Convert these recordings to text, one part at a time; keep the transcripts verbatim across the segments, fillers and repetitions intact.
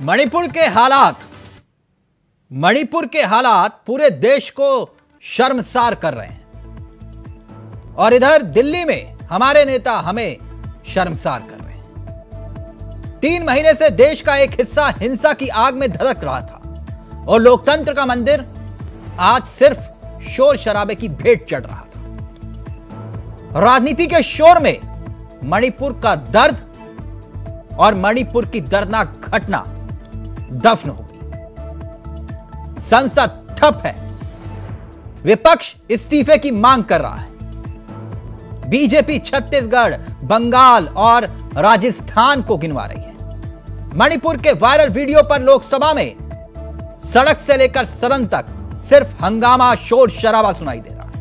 मणिपुर के हालात मणिपुर के हालात पूरे देश को शर्मसार कर रहे हैं और इधर दिल्ली में हमारे नेता हमें शर्मसार कर रहे हैं। तीन महीने से देश का एक हिस्सा हिंसा की आग में धधक रहा था और लोकतंत्र का मंदिर आज सिर्फ शोर शराबे की भेंट चढ़ रहा था। राजनीति के शोर में मणिपुर का दर्द और मणिपुर की दर्दनाक घटना दफन हो गई। संसद ठप है, विपक्ष इस्तीफे की मांग कर रहा है। बीजेपी छत्तीसगढ़, बंगाल और राजस्थान को गिनवा रही है। मणिपुर के वायरल वीडियो पर लोकसभा में सड़क से लेकर सदन तक सिर्फ हंगामा, शोर शराबा सुनाई दे रहा है।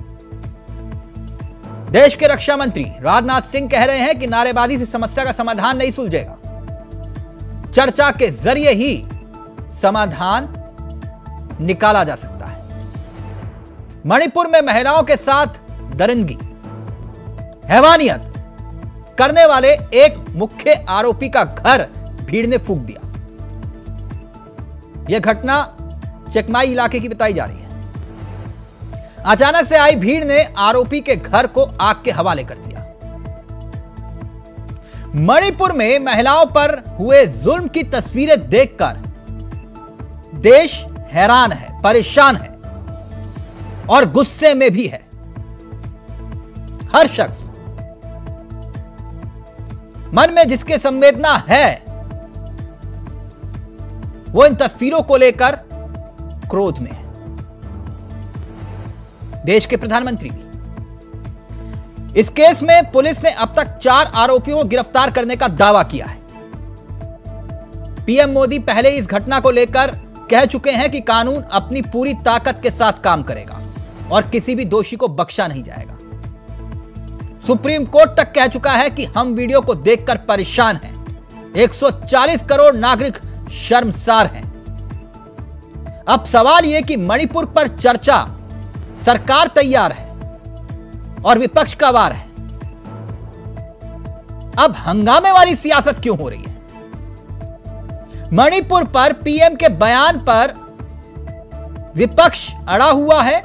देश के रक्षा मंत्री राजनाथ सिंह कह रहे हैं कि नारेबाजी से समस्या का समाधान नहीं सुलझेगा, चर्चा के जरिए ही समाधान निकाला जा सकता है। मणिपुर में महिलाओं के साथ दरिंदगी, हैवानियत करने वाले एक मुख्य आरोपी का घर भीड़ ने फूंक दिया। यह घटना चकमाई इलाके की बताई जा रही है। अचानक से आई भीड़ ने आरोपी के घर को आग के हवाले कर दिया। मणिपुर में महिलाओं पर हुए जुल्म की तस्वीरें देखकर देश हैरान है, परेशान है और गुस्से में भी है। हर शख्स मन में जिसके संवेदना है वो इन तस्वीरों को लेकर क्रोध में है। देश के प्रधानमंत्री भी। इस केस में पुलिस ने अब तक चार आरोपियों को गिरफ्तार करने का दावा किया है। पीएम मोदी पहले इस घटना को लेकर कह चुके हैं कि कानून अपनी पूरी ताकत के साथ काम करेगा और किसी भी दोषी को बख्शा नहीं जाएगा। सुप्रीम कोर्ट तक कह चुका है कि हम वीडियो को देखकर परेशान हैं। एक सौ चालीस करोड़ नागरिक शर्मसार हैं। अब सवाल यह कि मणिपुर पर चर्चा सरकार तैयार है और विपक्ष का वार है। अब हंगामे वाली सियासत क्यों हो रही है? मणिपुर पर पीएम के बयान पर विपक्ष अड़ा हुआ है।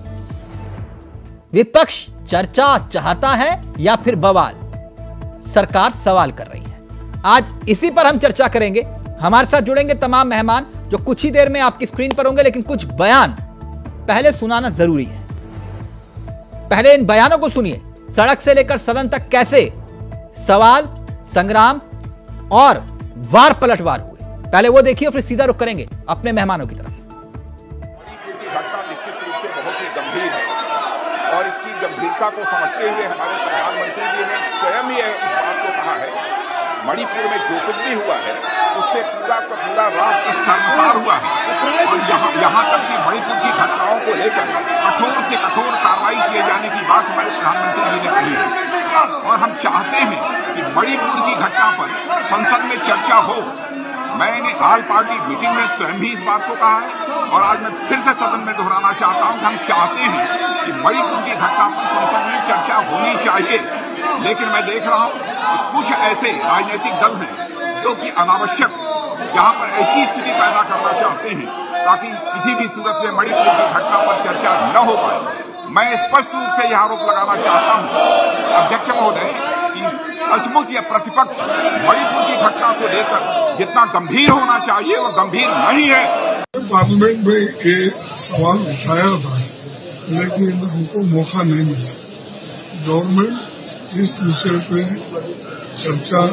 विपक्ष चर्चा चाहता है या फिर बवाल? सरकार सवाल कर रही है। आज इसी पर हम चर्चा करेंगे। हमारे साथ जुड़ेंगे तमाम मेहमान जो कुछ ही देर में आपकी स्क्रीन पर होंगे, लेकिन कुछ बयान पहले सुनाना जरूरी है। पहले इन बयानों को सुनिए। सड़क से लेकर सदन तक कैसे सवाल, संग्राम और वार पलटवार हुए, पहले वो देखिए, फिर सीधा रुख करेंगे अपने मेहमानों की तरफ। मणिपुर की घटना निश्चित रूप से बहुत ही गंभीर है और इसकी गंभीरता को समझते हुए हमारे प्रधानमंत्री जी ने स्वयं ही इस बात को कहा है। मणिपुर में जो कुछ भी हुआ है उससे पूरा का पूरा राष्ट्र शर्मसार हुआ है और यहाँ यहाँ तक कि मणिपुर की घटनाओं को लेकर कठोर से कठोर कार्रवाई किए जाने की बात हमारे प्रधानमंत्री जी ने कही है और हम चाहते हैं कि मणिपुर की घटना पर संसद में चर्चा हो। मैंने ऑल पार्टी मीटिंग में स्वयं भी इस बात को कहा है और आज मैं फिर से सदन में दोहराना चाहता हूं कि हम चाहते हैं कि मणिपुर की घटना पर संसद में चर्चा होनी चाहिए। लेकिन मैं देख रहा हूं कि कुछ ऐसे राजनीतिक दल हैं जो कि अनावश्यक यहाँ पर ऐसी स्थिति पैदा करना चाहते हैं ताकि किसी भी सूरत में मणिपुर की घटना पर चर्चा न हो पाए। मैं स्पष्ट रूप से यह आरोप लगाना चाहता हूं अध्यक्ष महोदय कि सचमुच यह प्रतिपक्ष मणिपुर की घटना को लेकर जितना गंभीर होना चाहिए वो गंभीर नहीं है। पार्लियामेंट में ये सवाल उठाया था लेकिन हमको मौका नहीं मिला। गवर्नमेंट इस विषय पे चर्चा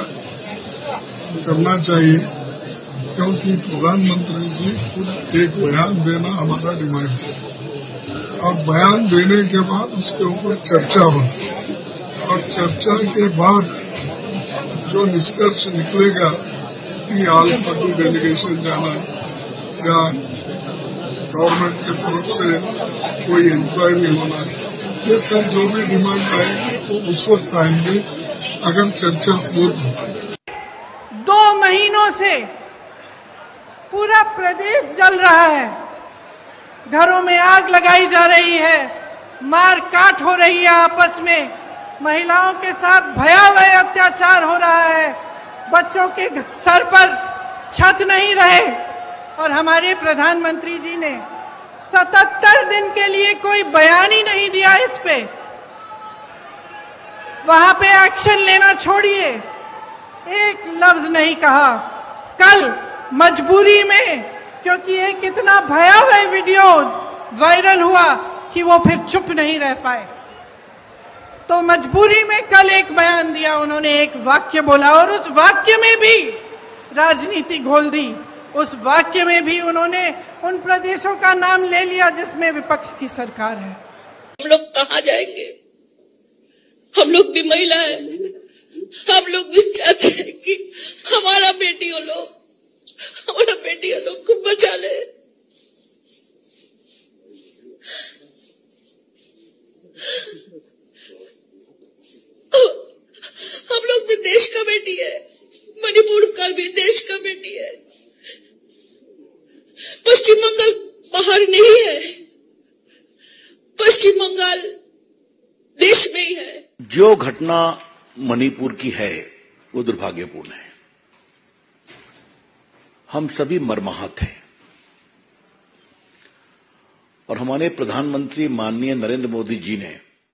करना चाहिए क्योंकि प्रधानमंत्री जी खुद एक बयान देना हमारा डिमांड है और बयान देने के बाद उसके ऊपर चर्चा होगी और चर्चा के बाद जो निष्कर्ष निकलेगा कि ऑल पार्टी डेलीगेशन जाना या गवर्नमेंट की तरफ से कोई इंक्वायरी होना, ये सब जो भी डिमांड आएंगे वो उस वक्त आएंगे अगर चर्चा हो तो। दो महीनों से पूरा प्रदेश जल रहा है, घरों में आग लगाई जा रही है, मार काट हो रही है, आपस में महिलाओं के साथ भयावह अत्याचार हो रहा है, बच्चों के सर पर छत नहीं रहे और हमारे प्रधानमंत्री जी ने सतहत्तर दिन के लिए कोई बयान ही नहीं दिया इस पे। वहां पे एक्शन लेना छोड़िए, एक लफ्ज नहीं कहा। कल मजबूरी में, क्योंकि एक इतना भयावह वीडियो वायरल हुआ कि वो फिर चुप नहीं रह पाए, तो मजबूरी में कल एक बयान दिया उन्होंने, एक वाक्य बोला और उस वाक्य में भी राजनीति घोल दी। उस वाक्य में भी उन्होंने उन प्रदेशों का नाम ले लिया जिसमें विपक्ष की सरकार है। हम लोग कहाँ जाएंगे? हम लोग भी महिला हैं, हम लोग भी चाहते हैं कि हमारा बेटियों लोग हमारा बेटियों लोग को बचा ले। हम लोग भी देश का बेटी है, मणिपुर का भी देश का बेटी है। पश्चिम बंगाल बाहर नहीं है, पश्चिम बंगाल देश में ही है। जो घटना मणिपुर की है वो दुर्भाग्यपूर्ण है। हम सभी मर्माहत हैं और हमारे प्रधानमंत्री माननीय नरेंद्र मोदी जी ने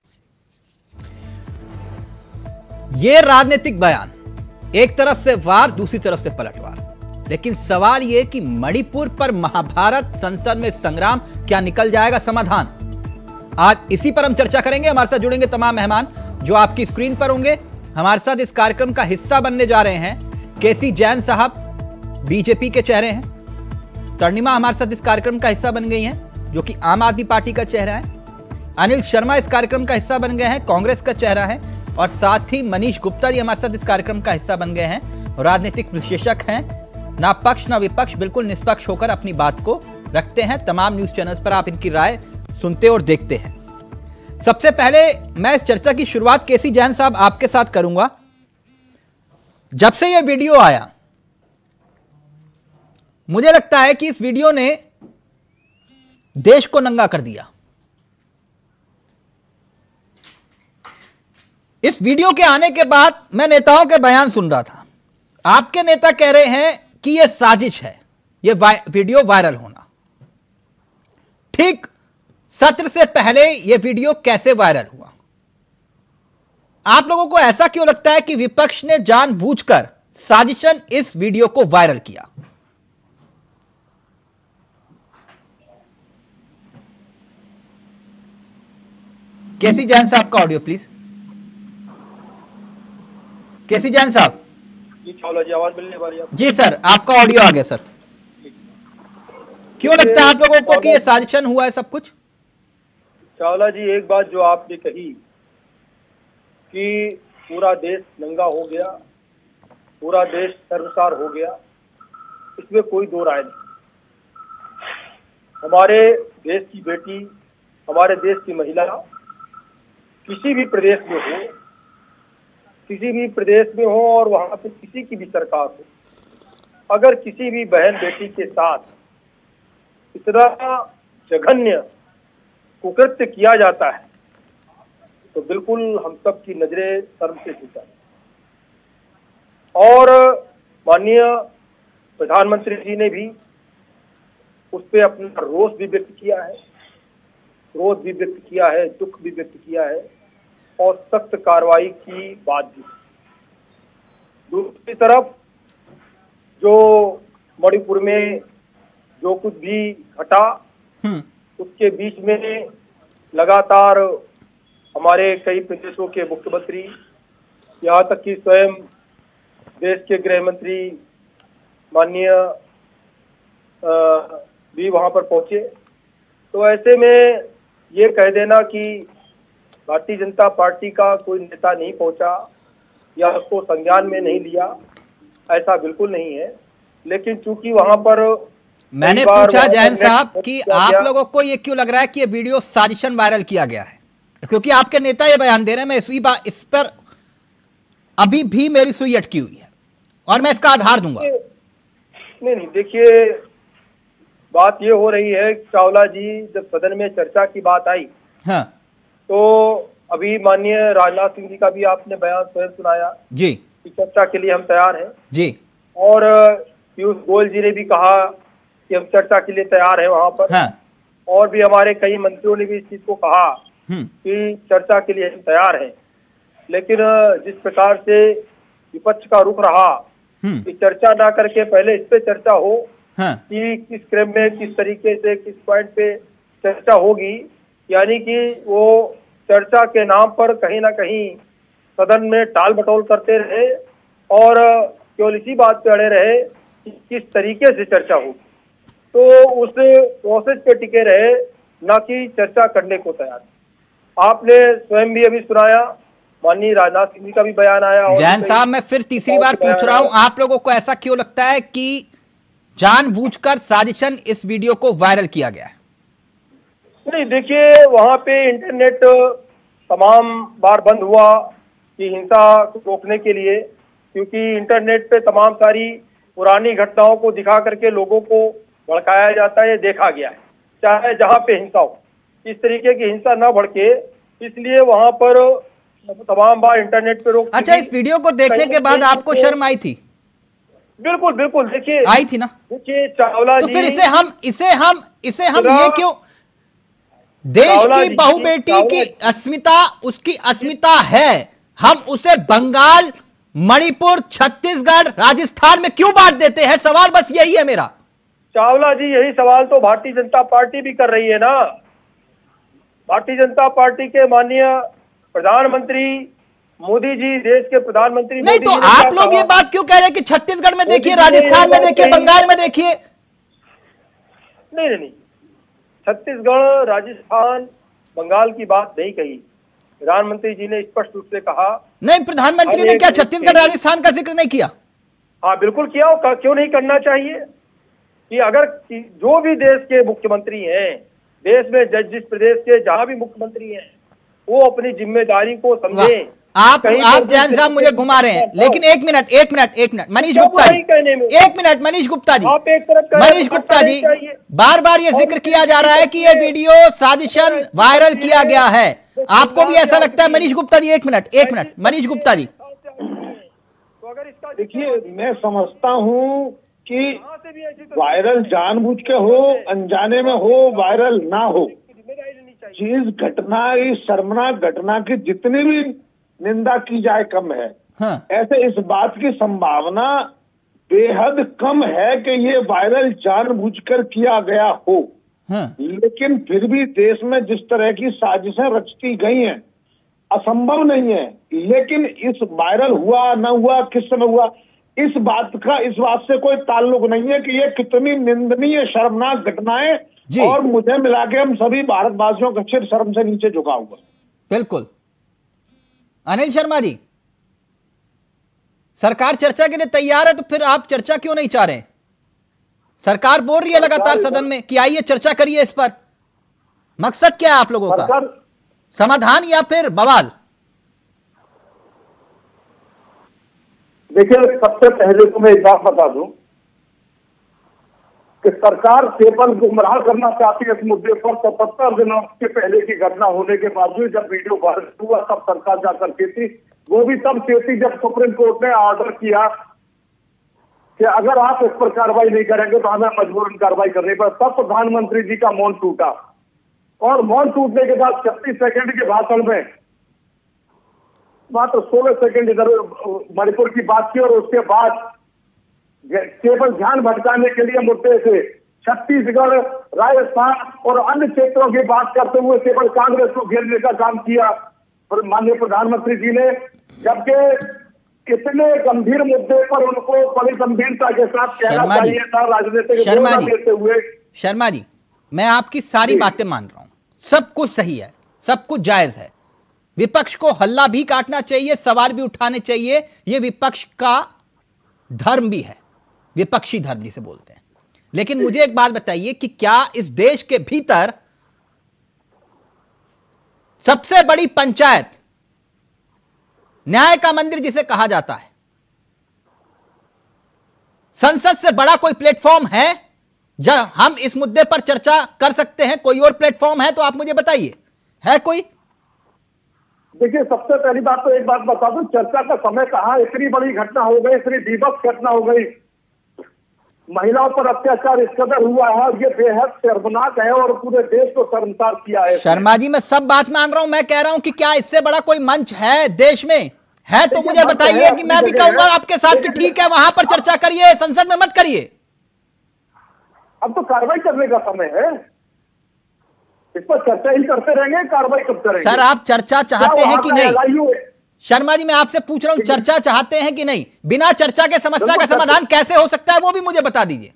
ये राजनीतिक बयान, एक तरफ से वार दूसरी तरफ से पलटवार, लेकिन सवाल यह कि मणिपुर पर महाभारत संसद में संग्राम क्या निकल जाएगा समाधान? आज इसी पर हम चर्चा करेंगे। हमारे साथ जुड़ेंगे तमाम मेहमान जो आपकी स्क्रीन पर होंगे। हमारे साथ इस कार्यक्रम का हिस्सा बनने जा रहे हैं केसी जैन साहब, बीजेपी के चेहरे हैं। तर्णिमा हमारे साथ इस कार्यक्रम का हिस्सा बन गई हैं, जो कि आम आदमी पार्टी का चेहरा है। अनिल शर्मा इस कार्यक्रम का हिस्सा बन गए हैं, कांग्रेस का चेहरा है। और साथ ही मनीष गुप्ता जी हमारे साथ इस कार्यक्रम का हिस्सा बन गए हैं, राजनीतिक विशेषज्ञ हैं, ना पक्ष ना विपक्ष, बिल्कुल निष्पक्ष होकर अपनी बात को रखते हैं। तमाम न्यूज चैनल्स पर आप इनकी राय सुनते और देखते हैं। सबसे पहले मैं इस चर्चा की शुरुआत केसी जैन साहब आपके साथ करूंगा। जब से यह वीडियो आया, मुझे लगता है कि इस वीडियो ने देश को नंगा कर दिया। इस वीडियो के आने के बाद मैं नेताओं के बयान सुन रहा था। आपके नेता कह रहे हैं कि यह साजिश है, यह वाय, वीडियो वायरल होना। ठीक सत्र से पहले यह वीडियो कैसे वायरल हुआ? आप लोगों को ऐसा क्यों लगता है कि विपक्ष ने जानबूझकर साजिशन इस वीडियो को वायरल किया? केसी जैन साहब का ऑडियो प्लीज। केसी जैन साहब जी, चावला जी आवाज मिलने वाली है। जी सर, आपका ऑडियो आ गया सर। क्यों लगता है आप लोगों को कि ये साजिशन हुआ है सब कुछ? चावला जी, एक बात जो आपने कही कि पूरा देश नंगा हो गया, पूरा देश शर्मसार हो गया, इसमें कोई दो राय नहीं। हमारे देश की बेटी, हमारे देश की महिला किसी भी प्रदेश में हो, किसी भी प्रदेश में हो और वहां पे किसी की भी सरकार हो, अगर किसी भी बहन बेटी के साथ इतना जघन्य कुकृत्य किया जाता है तो बिल्कुल हम सब की नजरें शर्म से झुक जाती हैं। और माननीय प्रधानमंत्री जी ने भी उस पर अपना रोष भी व्यक्त किया है, क्रोध भी व्यक्त किया है, दुख भी व्यक्त किया है और सख्त कार्रवाई की बात भी। दूसरी तरफ जो मणिपुर में जो कुछ भी घटा, उसके बीच में लगातार हमारे कई प्रदेशों के मुख्यमंत्री, यहाँ तक कि स्वयं देश के गृह मंत्री माननीय भी वहाँ पर पहुंचे। तो ऐसे में ये कह देना कि भारतीय जनता पार्टी का कोई नेता नहीं पहुंचा या उसको संज्ञान में नहीं लिया, ऐसा बिल्कुल नहीं है। लेकिन चूंकि वहां पर मैंने पूछा जैन साहब कि आप लोगों को ये क्यों लग रहा है कि ये वीडियो साजिशन वायरल किया गया है, क्योंकि आपके नेता ये बयान दे रहे हैं। मैं इसी बात इस पर अभी भी मेरी सुई अटकी हुई है और मैं इसका आधार दूंगा। नहीं नहीं देखिए, बात ये हो रही है चावला जी, जब सदन में चर्चा की बात आई, हाँ, तो अभी माननीय राजनाथ सिंह जी का भी आपने बयान स्वयं सुनाया जी कि चर्चा के लिए हम तैयार हैं जी। और पीयूष गोयल जी ने भी कहा कि हम चर्चा के लिए तैयार हैं वहां पर। हाँ। और भी हमारे कई मंत्रियों ने भी इस चीज को कहा कि चर्चा के लिए हम तैयार हैं। लेकिन जिस प्रकार से विपक्ष का रुख रहा कि चर्चा ना करके पहले इस पे चर्चा हो हाँ। कि किस क्रम में, किस तरीके से, किस पॉइंट पे चर्चा होगी, यानी कि वो चर्चा के नाम पर कहीं ना कहीं सदन में टाल बटोल करते रहे और केवल इसी बात पे अड़े रहे कि किस तरीके से चर्चा होगी, तो उस प्रोसेस पे टिके रहे, न कि चर्चा करने को तैयार। आपने स्वयं भी अभी सुनाया, माननीय राजनाथ सिंह जी का भी बयान आया। जैन साहब, मैं फिर तीसरी बार पूछ रहा हूं, आप लोगों को ऐसा क्यों लगता है कि जानबूझकर साजिशन इस वीडियो को वायरल किया गया है? नहीं, देखिए वहां पे इंटरनेट तमाम बार बंद हुआ कि हिंसा को रोकने के लिए, क्योंकि इंटरनेट पे तमाम सारी पुरानी घटनाओं को दिखा करके लोगों को भड़काया जाता है, ये देखा गया है। चाहे जहां पे हिंसा हो, इस तरीके की हिंसा न भड़के, इसलिए वहां पर तमाम बार इंटरनेट पे रोक। अच्छा, इस वीडियो को देखने के बाद आपको शर्म आई थी? बिल्कुल बिल्कुल, देखिए आई थी ना। देखिए चावला तो जी, फिर इसे हम इसे हम इसे हम ये क्यों, देश की बहू बेटी की अस्मिता, उसकी अस्मिता है, हम उसे बंगाल, मणिपुर, छत्तीसगढ़, राजस्थान में क्यों बांट देते हैं? सवाल बस यही है मेरा। चावला जी, यही सवाल तो भारतीय जनता पार्टी भी कर रही है ना। भारतीय जनता पार्टी के माननीय प्रधानमंत्री मोदी जी, देश के प्रधानमंत्री नहीं, तो आप लोग ये बात क्यों कह रहे हैं कि छत्तीसगढ़ में देखिए, राजस्थान में देखिए, बंगाल में देखिए? नहीं नहीं नहीं, छत्तीसगढ़, राजस्थान, बंगाल की बात नहीं कही। प्रधानमंत्री जी ने स्पष्ट रूप से कहा। नहीं, प्रधानमंत्री ने क्या छत्तीसगढ़, राजस्थान का जिक्र नहीं किया? हाँ बिल्कुल किया, क्यों नहीं करना चाहिए कि अगर जो भी देश के मुख्यमंत्री हैं, देश में जिस प्रदेश के जहां भी मुख्यमंत्री हैं, वो अपनी जिम्मेदारी को समझें। आप आप जैन साहब मुझे घुमा रहे हैं, लेकिन एक मिनट एक मिनट एक मिनट मनीष गुप्ता जी, एक मिनट मनीष गुप्ता जी, मनीष गुप्ता जी, बार बार ये जिक्र किया जा रहा है कि ये वीडियो साजिशन वायरल किया गया है, आपको भी ऐसा लगता है? मनीष गुप्ता जी, एक मिनट एक मिनट मनीष गुप्ता जी। देखिए, मैं समझता हूँ कि वायरल जानबूझ के हो, अनजाने में हो, वायरल ना हो, चीज घटना, इस शर्मनाक घटना की जितनी भी निंदा की जाए कम है। हाँ। ऐसे इस बात की संभावना बेहद कम है कि ये वायरल जानबूझकर किया गया हो। हाँ। लेकिन फिर भी देश में जिस तरह की साजिशें रचती गई हैं, असंभव नहीं है। लेकिन इस वायरल हुआ न हुआ, किस समय हुआ, इस बात का इस बात से कोई ताल्लुक नहीं है कि ये कितनी निंदनीय शर्मनाक घटनाएं, और मुझे मिला के हम सभी भारतवासियों का सिर शर्म से नीचे झुका हुआ। बिल्कुल। अनिल शर्मा जी, सरकार चर्चा के लिए तैयार है, तो फिर आप चर्चा क्यों नहीं चाह रहे? सरकार बोल रही है लगातार सदन में कि आइए चर्चा करिए इस पर। मकसद क्या है आप लोगों का? समाधान या फिर बवाल? देखिए, सबसे पहले तो मैं एक बात बता दूं कि सरकार केवल गुमराह करना चाहती है इस मुद्दे पर। सतहत्तर दिनों के पहले की घटना होने के बावजूद जब वीडियो वायरल हुआ तब सरकार जाकर के थी, वो भी तब से थी जब सुप्रीम कोर्ट ने ऑर्डर किया कि अगर आप इस पर कार्रवाई नहीं करेंगे तो हमें मजबूरन कार्रवाई करनी पड़े। तब प्रधानमंत्री जी का मौन टूटा, और मौन टूटने के बाद छत्तीस सेकंड के भाषण में मात्र सोलह सेकंड इधर मणिपुर की बात की, और उसके बाद केवल ध्यान भटकाने के लिए मुद्दे से छत्तीसगढ़, राजस्थान और अन्य क्षेत्रों की बात करते हुए केवल कांग्रेस को घेरने का काम किया माननीय प्रधानमंत्री जी ने। जबकि इतने गंभीर मुद्दे पर उनको बड़ी गंभीरता के साथ कहना चाहिए था राजनीतिक शर्मा जी, देते हुए। शर्मा जी, मैं आपकी सारी बातें मान रहा हूं, सब कुछ सही है, सब कुछ जायज है। विपक्ष को हल्ला भी काटना चाहिए, सवाल भी उठाने चाहिए, यह विपक्ष का धर्म भी है, विपक्षी धर्म जिसे बोलते हैं। लेकिन मुझे एक बात बताइए कि क्या इस देश के भीतर सबसे बड़ी पंचायत, न्याय का मंदिर जिसे कहा जाता है, संसद से बड़ा कोई प्लेटफॉर्म है जब हम इस मुद्दे पर चर्चा कर सकते हैं? कोई और प्लेटफॉर्म है तो आप मुझे बताइए, है कोई? देखिए, सबसे पहली बात तो एक बात बता दूं, चर्चा का समय कहां, इतनी बड़ी घटना हो गई, इतनी बीभत्स घटना हो गई महिलाओं पर अत्याचार इस कदर हुआ है और ये बेहद शर्मनाक है और पूरे देश को शर्मसार किया है। शर्मा जी मैं सब बात मान रहा हूं, मैं कह रहा हूं कि क्या इससे बड़ा कोई मंच है देश में? है तो मुझे बताइए कि मैं भी कहूंगा आपके साथ कि ठीक है वहां पर चर्चा करिए, संसद में मत करिए। अब तो कार्रवाई करने का समय है, इस पर चर्चा ही करते रहेंगे, कार्रवाई कब करेंगे? सर आप चर्चा चाहते हैं कि नहीं? शर्मा जी मैं आपसे पूछ रहा हूं चर्चा चाहते हैं कि नहीं? बिना चर्चा के समस्या का समाधान कैसे हो सकता है वो भी मुझे बता दीजिए।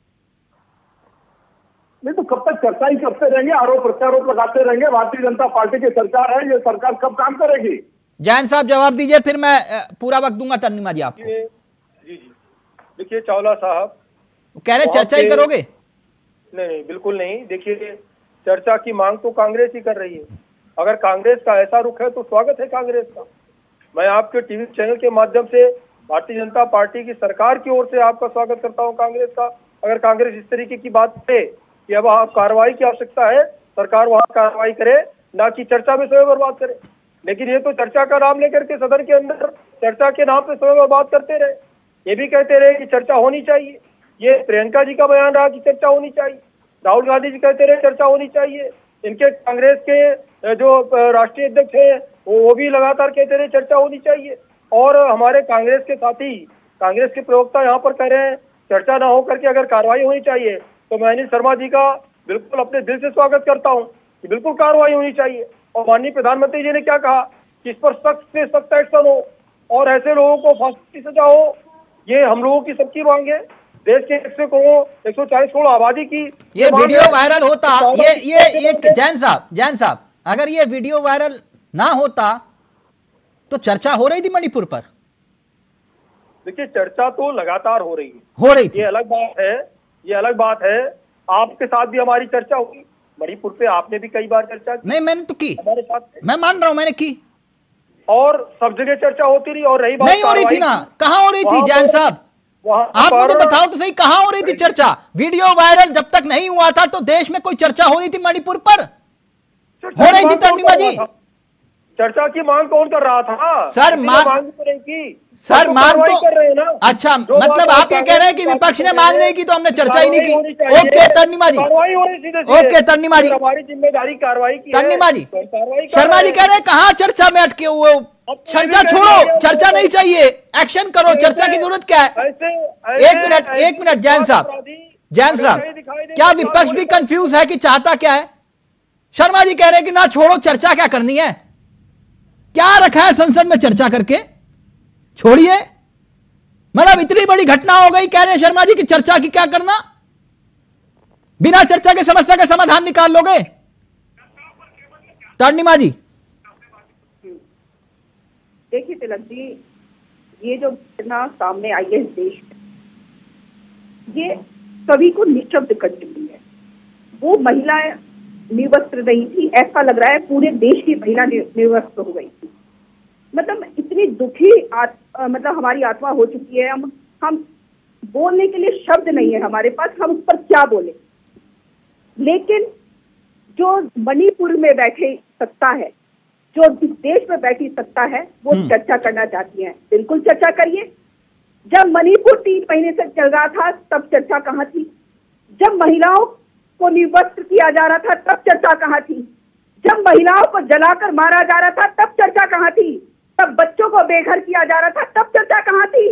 नहीं तो कब तक चर्चा ही करते रहेंगे, आरोप प्रत्यारोप लगाते रहेंगे? भारतीय जनता पार्टी की सरकार है, ये सरकार कब काम करेगी? जैन साहब जवाब दीजिए, फिर मैं पूरा वक्त दूंगा तर्निमा जी आपको। जी जी देखिए चावला साहब कह रहे चर्चा ही करोगे? नहीं नहीं बिल्कुल नहीं। देखिए चर्चा की मांग तो कांग्रेस ही कर रही है। अगर कांग्रेस का ऐसा रुख है तो स्वागत है कांग्रेस का। मैं आपके टीवी चैनल के माध्यम से भारतीय जनता पार्टी की सरकार की ओर से आपका स्वागत करता हूं कांग्रेस का। अगर कांग्रेस इस तरीके की बात करे कि अब आप कार्रवाई की आवश्यकता है, सरकार वहां कार्रवाई करे, ना कि चर्चा में समय बर्बाद करे। लेकिन ये तो चर्चा का नाम लेकर के सदन के अंदर चर्चा के नाम पे समय बर्बाद करते रहे। ये भी कहते रहे कि चर्चा होनी चाहिए। ये प्रियंका जी का बयान रहा कि चर्चा होनी चाहिए, राहुल गांधी जी कहते रहे चर्चा होनी चाहिए, इनके कांग्रेस के जो राष्ट्रीय अध्यक्ष है वो भी लगातार कहते रहे चर्चा होनी चाहिए। और हमारे कांग्रेस के साथी, कांग्रेस के प्रवक्ता यहाँ पर कह रहे हैं चर्चा ना हो करके अगर कार्रवाई होनी चाहिए, तो मैं अनिल शर्मा जी का बिल्कुल अपने दिल से स्वागत करता हूँ कि बिल्कुल कार्रवाई होनी चाहिए। और माननीय प्रधानमंत्री जी ने क्या कहा कि इस पर सख्त से सख्त एक्शन हो और ऐसे लोगों को फांसी की सजा हो। ये हम लोगों की सबकी मांग है, देश के एक सौ करोड़ एक सौ चालीस करोड़ आबादी की ये वीडियो वायरल होता, ये ये ये जैन साहब जैन साहब अगर ये वीडियो वायरल ना होता तो चर्चा हो रही थी मणिपुर पर? देखिए चर्चा तो लगातार हो रही है, हो रही थी, ये अलग बात है, ये अलग बात है। आपके साथ भी हमारी चर्चा हुई मणिपुर पे, आपने भी कई बार चर्चा की। नहीं मैंने तो की, हमारे साथ, मैं मान रहा हूं मैंने की, और सब जगह चर्चा होती रही। और रही बात नहीं हो रही थी ना, कहां हो रही थी जैन साहब? आप मुझे बताओ तो सही, कहां हो रही थी चर्चा? वीडियो वायरल जब तक नहीं हुआ था तो देश में कोई चर्चा हो रही थी मणिपुर पर? हो रही थी तर्निमा जी? चर्चा की मांग कौन कर रहा था? सर मांग की सर मांग तो कर रहे हैं ना। अच्छा मतलब आप ये कह रहे हैं कि विपक्ष ने मांग नहीं की तो हमने चर्चा ही नहीं की। ओके तर्निमा जी, ओके तर्निमा जी, हमारी जिम्मेदारी कार्रवाई की। तर्निमा जी, शर्मा जी कह रहे हैं कहां चर्चा में अटके हुए? चर्चा छोड़ो, चर्चा नहीं चाहिए, एक्शन करो, चर्चा की जरूरत क्या है? एक मिनट एक मिनट जैन साहब, जैन साहब क्या विपक्ष भी कंफ्यूज है कि चाहता क्या है? शर्मा जी कह रहे हैं कि ना छोड़ो, चर्चा क्या करनी है? क्या रखा है संसद में चर्चा करके? छोड़िए, मतलब इतनी बड़ी घटना हो गई, कह रहे हैं शर्मा जी की चर्चा की क्या करना? बिना चर्चा के समस्या का समाधान निकाल लोगे? तर्निमा जी देखिए तिलक जी, ये जो घटना सामने आई है इस देश में, ये सभी को निःशब्द कर चुकी है। वो महिला निर्वस्त्र नहीं थी, ऐसा लग रहा है पूरे देश की महिला निर्वस्त्र हो गई थी। मतलब इतनी दुखी आत, मतलब हमारी आत्मा हो चुकी है, हम हम बोलने के लिए शब्द नहीं है हमारे पास, हम उस पर क्या बोले। लेकिन जो मणिपुर में बैठे सत्ता है, जो इस देश में बैठी सत्ता है, वो चर्चा करना चाहती है। बिल्कुल चर्चा करिए। जब मणिपुर तीन महीने से चल रहा था तब चर्चा कहाँ थी? जब महिलाओं को निर्वस्त्र किया जा रहा था तब चर्चा कहाँ थी? जब महिलाओं को जलाकर मारा जा रहा था तब चर्चा कहाँ थी? तब बच्चों को बेघर किया जा रहा था तब चर्चा कहाँ थी?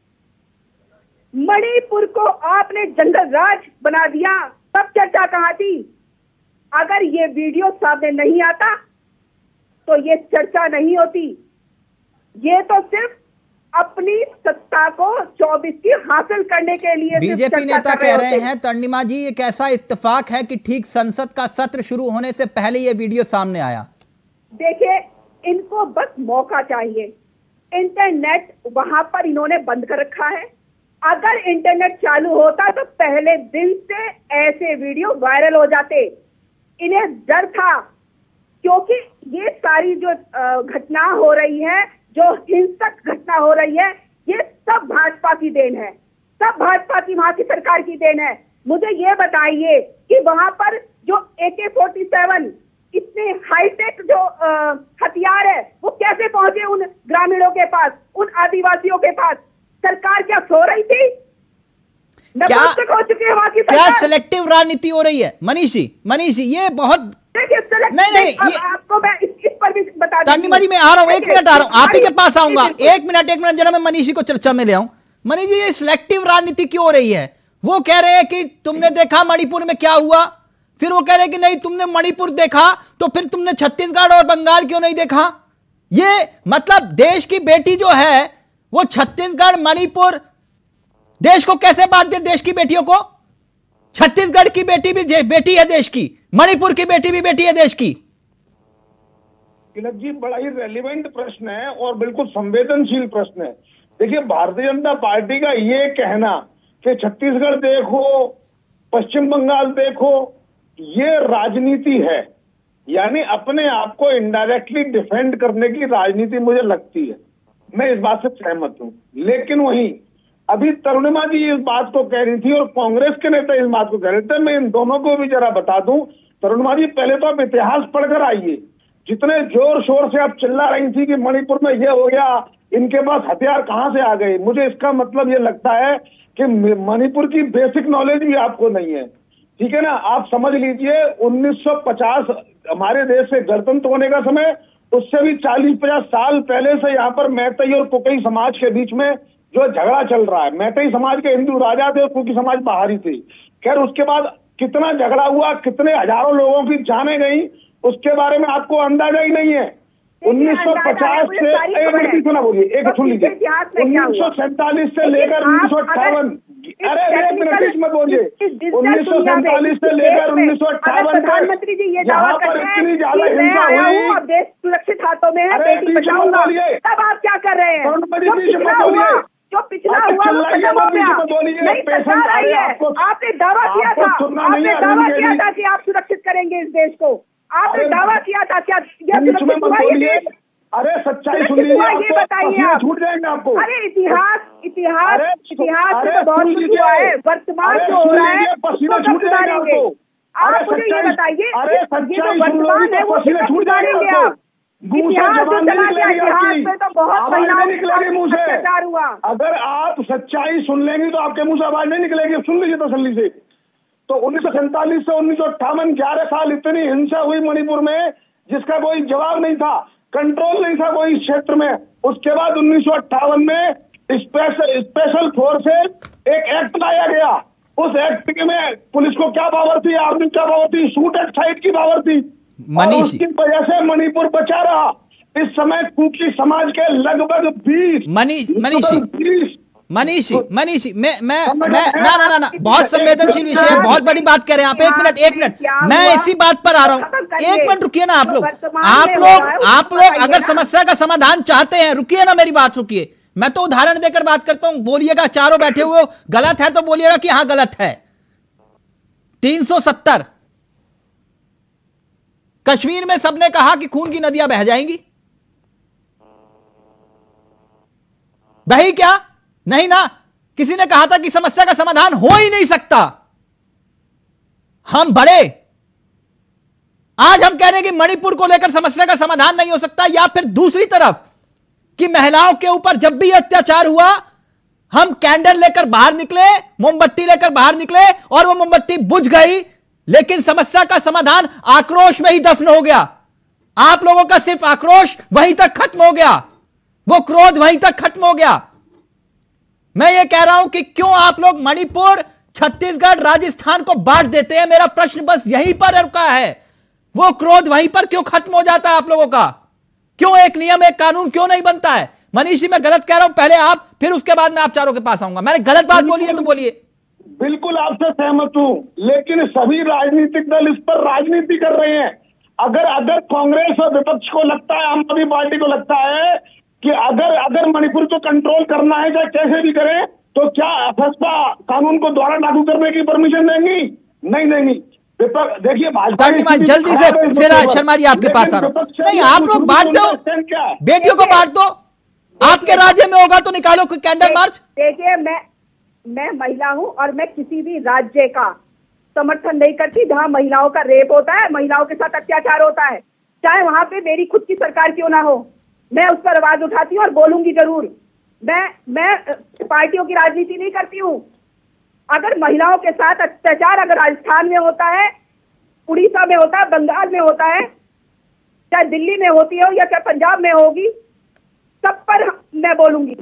मणिपुर को आपने जंगल राज बना दिया तब चर्चा कहाँ थी? अगर ये वीडियो सामने नहीं आता तो ये चर्चा नहीं होती। ये तो सिर्फ अपनी सत्ता को चौबीस की हासिल करने के लिए बीजेपी नेता कह रहे हैं तर्निमा जी, ये कैसा इत्तेफाक है कि ठीक संसद का सत्र शुरू होने से पहले ये वीडियो सामने आया। देखिए, इनको बस मौका चाहिए। इंटरनेट वहां पर इन्होंने बंद कर रखा है। अगर इंटरनेट चालू होता तो पहले दिन से ऐसे वीडियो वायरल हो जाते। इन्हें डर था, क्योंकि ये सारी जो घटना हो रही है, जो हिंसक घटना हो रही है, ये सब भाजपा की देन है, सब भाजपा की वहां की सरकार की देन है। मुझे ये बताइए कि वहां पर जो ए के फोर्टी सेवन इतने हाईटेक जो हथियार है वो कैसे पहुंचे उन ग्रामीणों के पास, उन आदिवासियों के पास? सरकार क्या सो रही थी? क्या हो चुकी है वहाँ की क्या सिलेक्टिव राजनीति हो रही है? मनीषी मनीषी ये बहुत नहीं नहीं ये आपको मैं इस, इस पर भी बता तन्निमा जी मैं आ रहा हूँ, एक मिनट आ रहा हूँ, आप ही के पास आऊंगा, एक मिनट एक मिनट जरा मैं मनीषी को चर्चा में ले आऊं। मनीष जी ये सिलेक्टिव राजनीति क्यों हो रही है? वो कह रहे हैं कि तुमने देखा मणिपुर में क्या हुआ, फिर वो कह रहे हैं कि नहीं तुमने मणिपुर देखा तो फिर तुमने छत्तीसगढ़ और बंगाल क्यों नहीं देखा? ये मतलब देश की बेटी जो है वो छत्तीसगढ़ मणिपुर देश को कैसे बांट दे? देश की बेटियों को छत्तीसगढ़ की बेटी भी बेटी है देश की, मणिपुर की बेटी भी बेटी है देश की। तिलक जी बड़ा ही रेलिवेंट प्रश्न है और बिल्कुल संवेदनशील प्रश्न है। देखिए भारतीय जनता पार्टी का ये कहना कि छत्तीसगढ़ देखो पश्चिम बंगाल देखो ये राजनीति है, यानी अपने आप को इनडायरेक्टली डिफेंड करने की राजनीति मुझे लगती है। मैं इस बात से सहमत हूं, लेकिन वहीं अभी तरुणिमा जी इस बात को कह रही थी और कांग्रेस के नेता इस बात को कह रहे थे। मैं इन दोनों को भी जरा बता दूं, तरुणिमा जी पहले तो आप इतिहास पढ़कर आइए। जितने जोर शोर से आप चिल्ला रही थी कि मणिपुर में ये हो गया, इनके पास हथियार कहां से आ गए, मुझे इसका मतलब ये लगता है कि मणिपुर की बेसिक नॉलेज भी आपको नहीं है। ठीक है ना, आप समझ लीजिए उन्नीस सौ पचास हमारे देश से गणतंत्र होने का समय, उससे भी चालीस पचास साल पहले से यहाँ पर मैतई और कुकी समाज के बीच में जो झगड़ा चल रहा है। मैतई समाज के हिंदू राजा थे और कुकी समाज बाहरी थे। खैर उसके बाद कितना झगड़ा हुआ, कितने हजारों लोगों की जाने गई, उसके बारे में आपको अंदाजा ही नहीं है। उन्नीस सौ पचास से एक मिनट सुना बोलिए, एक सुन लीजिए, उन्नीस सौ सैंतालीस से लेकर उन्नीस सौ अट्ठावन अरे एक मिनट मत बोलिए, उन्नीस सौ सैंतालीस से लेकर उन्नीस सौ अट्ठावन प्रधानमंत्री जी ये दावा पर करते इतनी हैं ज्यादा कि मैं हिंसा आया हुई। हूं, अब देश सुरक्षित हाथों में है, अरे बेटी बचाऊंगा, तब आप क्या कर रहे हैं? जो पिछला हुआ जो पिछला हुआ वो खत्म हो गया, नई सरकार आई है। आपने दावा किया था आपने दावा किया था कि आप सुरक्षित करेंगे इस देश को, आपने दावा किया था क्या यह सुरक्षित हुआ ये देश? अरे सच्चाई सुन लीजिए, ये बताइए आप, छूट जाएंगे आपको। अरे इतिहास इतिहास इतिहास में तो बहुत कुछ हुआ है, वर्तमान जो हो रहा है उसको कब सुधारेंगे? आप मुझे ये बताइए, ये जो वर्तमान है वो कब सुधारेंगे आप? इतिहास जो चला गया, इतिहास में तो बहुत महिलाओं के साथ अत्याचार हुआ। अगर आप सच्चाई सुन लेंगी तो आपके मुंह से आवाज नहीं निकलेगी। सुन लीजिए तसल्ली से। तो उन्नीस सौ सैंतालीस से उन्नीस सौ अट्ठावन ग्यारह साल इतनी हिंसा हुई मणिपुर में जिसका कोई जवाब नहीं था, कंट्रोल नहीं था कोई क्षेत्र में। उसके बाद उन्नीस सौ अट्ठावन में स्पेशल स्पेशल फोर्सेस एक एक्ट लाया गया। उस एक्ट में पुलिस को क्या पावर थी, आर्मी क्या पावर थी, शूट एट साइट की पावर थी। उसकी वजह से मणिपुर बचा रहा। इस समय कुकी समाज के लगभग बीस मनीषी मनीषी मनीषी मैं मैं मैं ना ना ना ना बहुत संवेदनशील विषय है, बहुत बड़ी बात कह रहे हैं आप। एक मिनट एक मिनट मैं इसी बात पर आ रहा हूँ, एक मिनट रुकिए ना आप लोग आप लोग आप लोग अगर समस्या का समाधान चाहते हैं, रुकिए ना मेरी बात रुकिए। मैं तो उदाहरण देकर बात करता हूं, बोलिएगा चारों बैठे हुए गलत है तो बोलिएगा कि हाँ गलत है। तीन सौ सत्तर कश्मीर में सबने कहा कि खून की नदियां बह जाएंगी, बही क्या? नहीं ना, किसी ने कहा था कि समस्या का समाधान हो ही नहीं सकता। हम बड़े आज हम कह रहे हैं कि मणिपुर को लेकर समस्या का समाधान नहीं हो सकता, या फिर दूसरी तरफ कि महिलाओं के ऊपर जब भी अत्याचार हुआ हम कैंडल लेकर बाहर निकले, मोमबत्ती लेकर बाहर निकले और वो मोमबत्ती बुझ गई, लेकिन समस्या का समाधान आक्रोश में ही दफन हो गया। आप लोगों का सिर्फ आक्रोश वहीं तक खत्म हो गया, वो क्रोध वहीं तक खत्म हो गया। मैं ये कह रहा हूं कि क्यों आप लोग मणिपुर, छत्तीसगढ़, राजस्थान को बांट देते हैं? मेरा प्रश्न बस यहीं पर रुका है। वो क्रोध वहीं पर क्यों खत्म हो जाता है आप लोगों का? क्यों एक नियम एक कानून क्यों नहीं बनता है? मनीषी मैं गलत कह रहा हूं, पहले आप, फिर उसके बाद मैं आप चारों के पास आऊंगा। मैंने गलत बात बोली है तो बोलिए। बिल्कुल आपसे सहमत हूं, लेकिन सभी राजनीतिक दल इस पर राजनीति कर रहे हैं। अगर अगर कांग्रेस और विपक्ष को लगता है, आम आदमी पार्टी को लगता है कि अगर अगर मणिपुर को कंट्रोल करना है चाहे कैसे भी करें, तो क्या फैसला कानून को द्वारा लागू करने की परमिशन देंगी? नहीं देंगी। देखिए भाजपा जल्दी से फिर शर्मा जी आपके पास आ रहा हूं। नहीं आप लोग बांट दो, बेटियों को बांट दो, आपके राज्य में होगा तो निकालो कोई कैंडल मार्च। देखिए मैं मैं महिला हूं और मैं किसी भी राज्य का समर्थन नहीं करती जहां महिलाओं का रेप होता है, महिलाओं के साथ अत्याचार होता है, चाहे वहां पे मेरी खुद की सरकार क्यों ना हो। मैं उस पर आवाज उठाती हूँ और बोलूंगी जरूर। मैं मैं पार्टियों की राजनीति नहीं करती हूँ, अगर महिलाओं के साथ अत्याचार अगर राजस्थान में होता है, उड़ीसा में होता है, बंगाल में होता है, चाहे दिल्ली में होती हो या चाहे पंजाब में होगी, सब पर मैं बोलूंगी।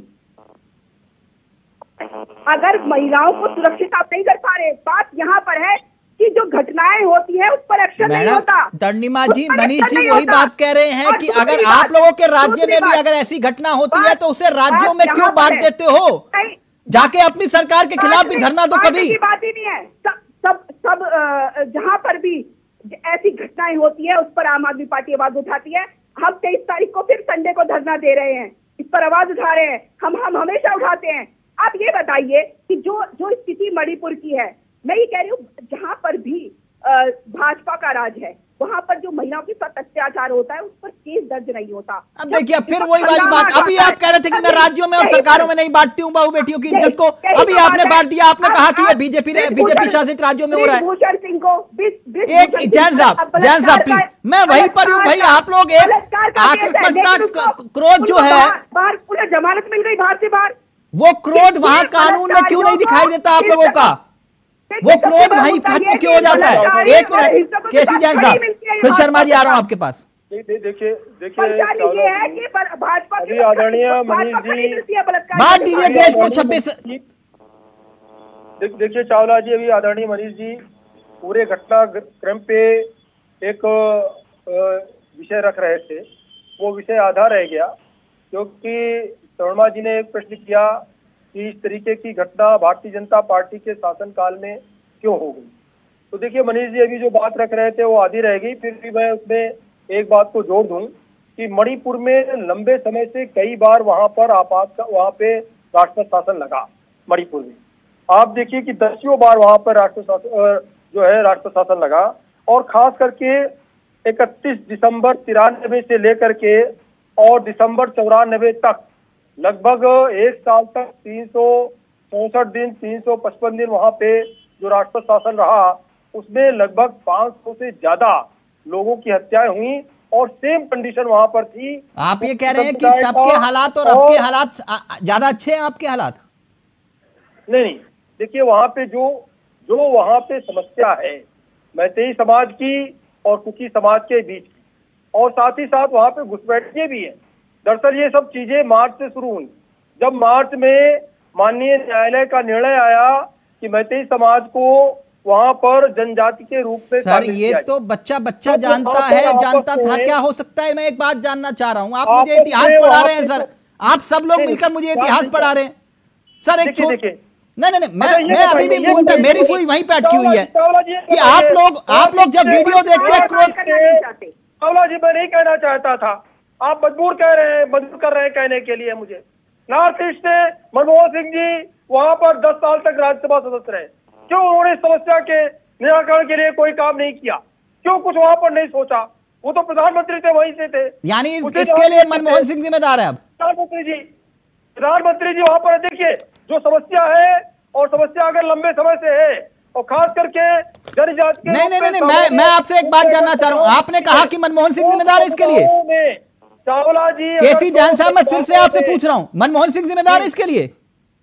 अगर महिलाओं को सुरक्षित आप नहीं कर पा रहे, बात यहाँ पर है कि जो घटनाएं होती है उस पर एक्शन नहीं होता। तर्णिमा जी, मनीष जी वही बात कह रहे हैं कि अगर आप लोगों के राज्य में भी अगर ऐसी घटना होती है तो उसे राज्यों में क्यों बांट देते हो? जाके अपनी सरकार के खिलाफ भी धरना दो कभी। बात ही नहीं है, सब सब सब जहां पर भी ऐसी घटनाएं होती है उस पर आम आदमी पार्टी आवाज उठाती है। हम तेईस तारीख को फिर संडे को धरना दे रहे हैं, इस पर आवाज उठा रहे हैं, हम हम हमेशा उठाते हैं। आप ये बताइए कि जो जो स्थिति मणिपुर की है, मैं ये कह रही हूँ जहां पर भी भाजपा का राज है वहां पर जो महिलाओं के साथ अत्याचार होता है उस पर केस दर्ज नहीं होता। अब देखिए फिर वही वाली बात, अभी आप कह रहे थे कि मैं राज्यों में और सरकारों में नहीं बांटती हूँ बहू बेटियों की इज्जत को, अभी आपने बांट दिया। आपने कहा कि ये बीजेपी ने बीजेपी शासित राज्यों में हो रहा है। भूषण सिंह को एक जैन साहब जैन साहब प्लीज, मैं वहीं पर हूँ भाई। आप लोग एक आक्रामकता क्रोध जो है, बाहर पूरा जमानत मिल गई बाहर से बाहर, वो क्रोध वहां कानून में क्यों नहीं दिखाई देता आप लोगों का? वो क्रोध वहीं खत्म क्यों हो जाता है? एक मिनट केसी जैन साहब, फिर शर्मा जी आ रहा हूँ आपके पास। देखिए देखिए अभी आदरणीय मनीष जी बांट दीजिए देश को छब्बीस। देखिए चावला जी, अभी आदरणीय मनीष जी पूरे घटनाक्रम पे एक विषय रख रहे थे, वो विषय आधा रह गया क्योंकि शर्मा जी ने एक प्रश्न किया कि इस तरीके की घटना भारतीय जनता पार्टी के शासनकाल में क्यों हो गई। तो देखिए मनीष जी अभी जो बात रख रहे थे वो आधी रह गई, फिर भी मैं उसमें एक बात को जोड़ दूं कि मणिपुर में लंबे समय से कई बार वहां पर आपात वहां पे राष्ट्र शासन लगा। मणिपुर में आप देखिए कि दसियों बार वहां पर राष्ट्र शासन जो है राष्ट्र शासन लगा, और खास करके इकतीस दिसंबर तिरानवे से लेकर के और दिसंबर चौरानवे तक लगभग एक साल तक तीन सौ चौसठ दिन तीन सौ पचपन दिन वहां पे जो राष्ट्र शासन रहा, उसमें लगभग पाँच सौ से ज्यादा लोगों की हत्याएं हुई और सेम कंडीशन वहां पर थी। आप ये कह रहे हैं कि तब के हालात और अब के हालात ज्यादा अच्छे हैं? आपके हालात नहीं नहीं, देखिए वहां पे जो जो वहां पे समस्या है मैतेई समाज की और कुकी समाज के बीच, और साथ ही साथ वहां पे घुसपैठियां भी है। दरअसल ये सब चीजें मार्च से शुरू हुई, जब मार्च में माननीय न्यायालय का निर्णय आया कि मैतेई समाज को वहां पर जनजाति के रूप में। सर ये तो बच्चा बच्चा जानता है, जानता था क्या हो सकता है। मैं एक बात जानना चाह रहा हूँ, आप मुझे इतिहास पढ़ा रहे हैं सर, आप सब लोग मिलकर मुझे इतिहास पढ़ा रहे हैं सर। एक छोट नहीं नहीं नहीं मैं मैं अभी भी मूलतः मेरी सुई वहीं पे अटकी हुई है कि आप लोग आप लोग जब वीडियो देखते हैं क्रोध। चावला जी मैं नहीं कहना चाहता था, आप मजबूर कह रहे हैं, मजबूर कर रहे हैं कहने के लिए मुझे। नॉर्थ ईस्ट में मनमोहन सिंह जी वहां पर दस साल तक राज्यसभा सदस्य रहे, क्यों उन्होंने समस्या के निराकरण के लिए कोई काम नहीं किया? क्यों कुछ वहां पर नहीं सोचा? वो तो प्रधानमंत्री थे, वहीं से थे। यानी इसके लिए मनमोहन सिंह जिम्मेदार है अब? प्रधानमंत्री जी प्रधानमंत्री जी वहां पर देखिए जो समस्या है, और समस्या अगर लंबे समय से है और खास करके जनजाति। नहीं नहीं नहीं मैं मैं आपसे एक बात जानना चाह रहा हूँ, आपने कहा कि मनमोहन सिंह जिम्मेदार है इसके लिए। चावला जी केसी जैन साहब मैं फिर से आपसे पूछ रहा हूँ, मनमोहन सिंह जिम्मेदार है इसके लिए?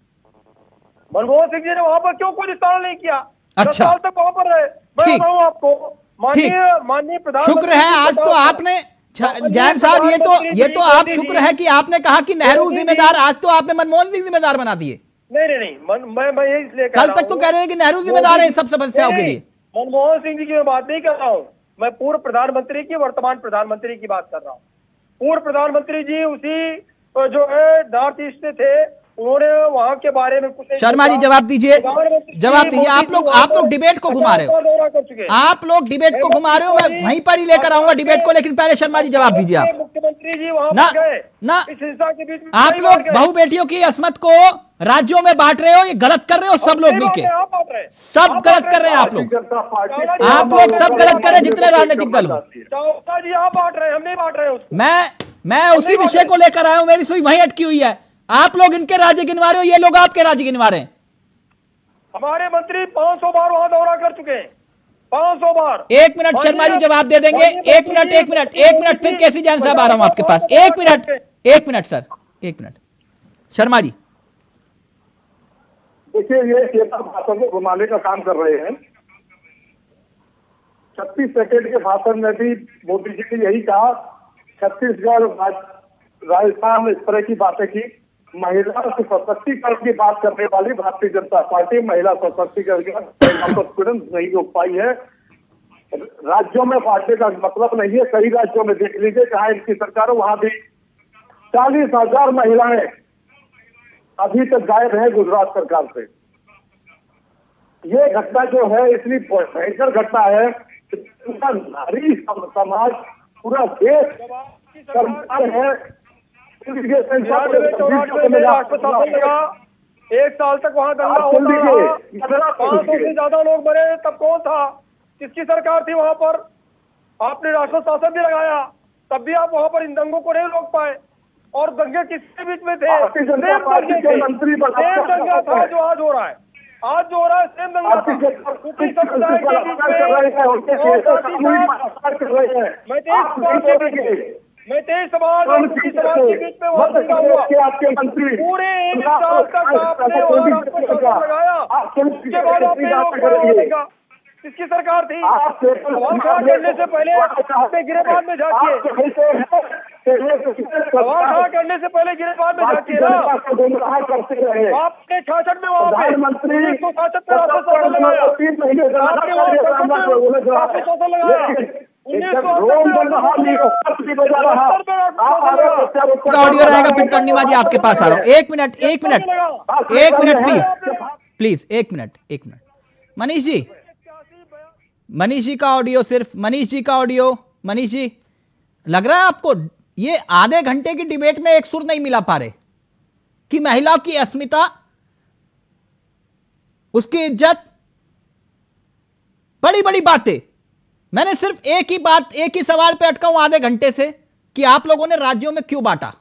मनमोहन सिंह जी ने वहां पर क्यों कोई विस्तार नहीं किया? अच्छा साल तक वहां पर रहे। मैं बताऊं आपको, माननीय माननीय प्रधानमंत्री शुक्र है आज तो आपने जैन साहब ये तो ये तो आप शुक्र है कि आपने कहा कि नेहरू जिम्मेदार, आज तो आपने मनमोहन सिंह जिम्मेदार बना दिए। नहीं नहीं नहीं मन, मैं मैं यही इसलिए कल तक तो कह रहे हैं कि नेहरू जिम्मेदार है सब समस्याओं के लिए। मनमोहन सिंह जी की मैं बात नहीं कर रहा हूँ, मैं पूर्व प्रधानमंत्री की वर्तमान प्रधानमंत्री की बात कर रहा हूँ। पूर्व प्रधानमंत्री जी उसी जो है नॉर्थ ईस्ट से थे, उन्होंने वहां के बारे में कुछ। शर्मा जी जवाब दीजिए, जवाब दीजिए। आप लोग आप लोग डिबेट को घुमा रहे हो, आप लोग डिबेट को घुमा रहे हो, मैं वहीं पर ही लेकर आऊंगा डिबेट को, लेकिन पहले शर्मा जी जवाब दीजिए। आप मुख्यमंत्री जी वहां ना गए ना इस हिंसा के बीच आप लोग बहू बेटियों की असमत को राज्यों में बांट रहे हो, ये गलत कर रहे हो सब लोग मिलके, सब गलत कर रहे हैं आप लोग, आप लोग सब गलत कर रहे हैं जितने राजनीतिक दल हो। जी आप बांट रहे हैं, हम नहीं बांट रहे हैं। मैं मैं उसी विषय को लेकर आया हूं, मेरी सुई वहीं अटकी हुई है। आप लोग इनके राज्य गिनवा रहे हो, ये लोग आपके राज्य गिनवा रहे हैं। हमारे मंत्री पाँच सौ बार वहां दौरा कर चुके हैं, पाँच सौ बार। एक मिनट शर्मा जी जवाब दे देंगे, एक मिनट एक मिनट एक मिनट फिर केसी जैन साहब आ रहा हूं आपके पास, एक मिनट एक मिनट सर एक मिनट। शर्मा जी देखिए, ये नेता भाषण को घुमाने का काम कर रहे हैं। छत्तीस सेकेंड के भाषण में भी मोदी जी ने यही कहा, छत्तीसगढ़, राजस्थान इस तरह की बातें की। महिला सशक्तिकरण की बात करने वाली भारतीय जनता पार्टी महिला सशक्तिकरण का कॉन्फिडेंस नहीं रोक पाई है। राज्यों में बांटने का मतलब नहीं है, कई राज्यों में देख लीजिए जहां इनकी सरकार है, वहां भी चालीस हजार महिलाएं अभी तक गायब है गुजरात सरकार से। ये घटना जो है इतनी भयंकर घटना है कि पूरा नारी समाज, पूरा देश सरकार है। एक साल तक वहाँ दंगा होता रहा, पांच सौ से ज्यादा लोग मरे, तब कौन था, किसकी सरकार थी वहाँ पर? आपने राष्ट्र शासन भी लगाया, तब भी आप वहाँ पर इन दंगों को नहीं रोक पाए। और दंगे किसके बीच में थे? सेम दंगे थे, सेम दंगा था जो आज हो रहा है। आज जो हो रहा है सेम दंगा था, कुकी समुदाय के बीच में। मैं तेईस मैं तेईस समाज और कुकी समाज के बीच में वहाँ दंगा हुआ। पूरे एक साल तक आपने वहाँ राष्ट्र शासन लगाया, उसके बाद आपने रोका दंगा। किसकी सरकार थी? सवाल खड़ा करने से पहले आपने गिरेबान में झांकिए, सवाल खड़ा करने से पहले गिरेबान में झांकिए ना। आपने छाछठ में वहाँ पे उन्नीस सौ छाछठ में राष्ट्र शासन लगाया, आपने वहाँ राष्ट्र शासन लगाया उन्नीस सौ ऑडियो रहेगा। फिर टंडीमा जी आपके पास आ रहा हूँ, एक मिनट एक मिनट एक मिनट प्लीज प्लीज एक मिनट एक मिनट मनीष जी, मनीष जी का ऑडियो, सिर्फ मनीष जी का ऑडियो। मनीष जी, लग रहा है आपको ये आधे घंटे की डिबेट में एक सुर नहीं मिला पा रहे कि महिला की अस्मिता, उसकी इज्जत, बड़ी बड़ी बातें। मैंने सिर्फ एक ही बात, एक ही सवाल पे अटका हूं आधे घंटे से कि आप लोगों ने राज्यों में क्यों बांटा,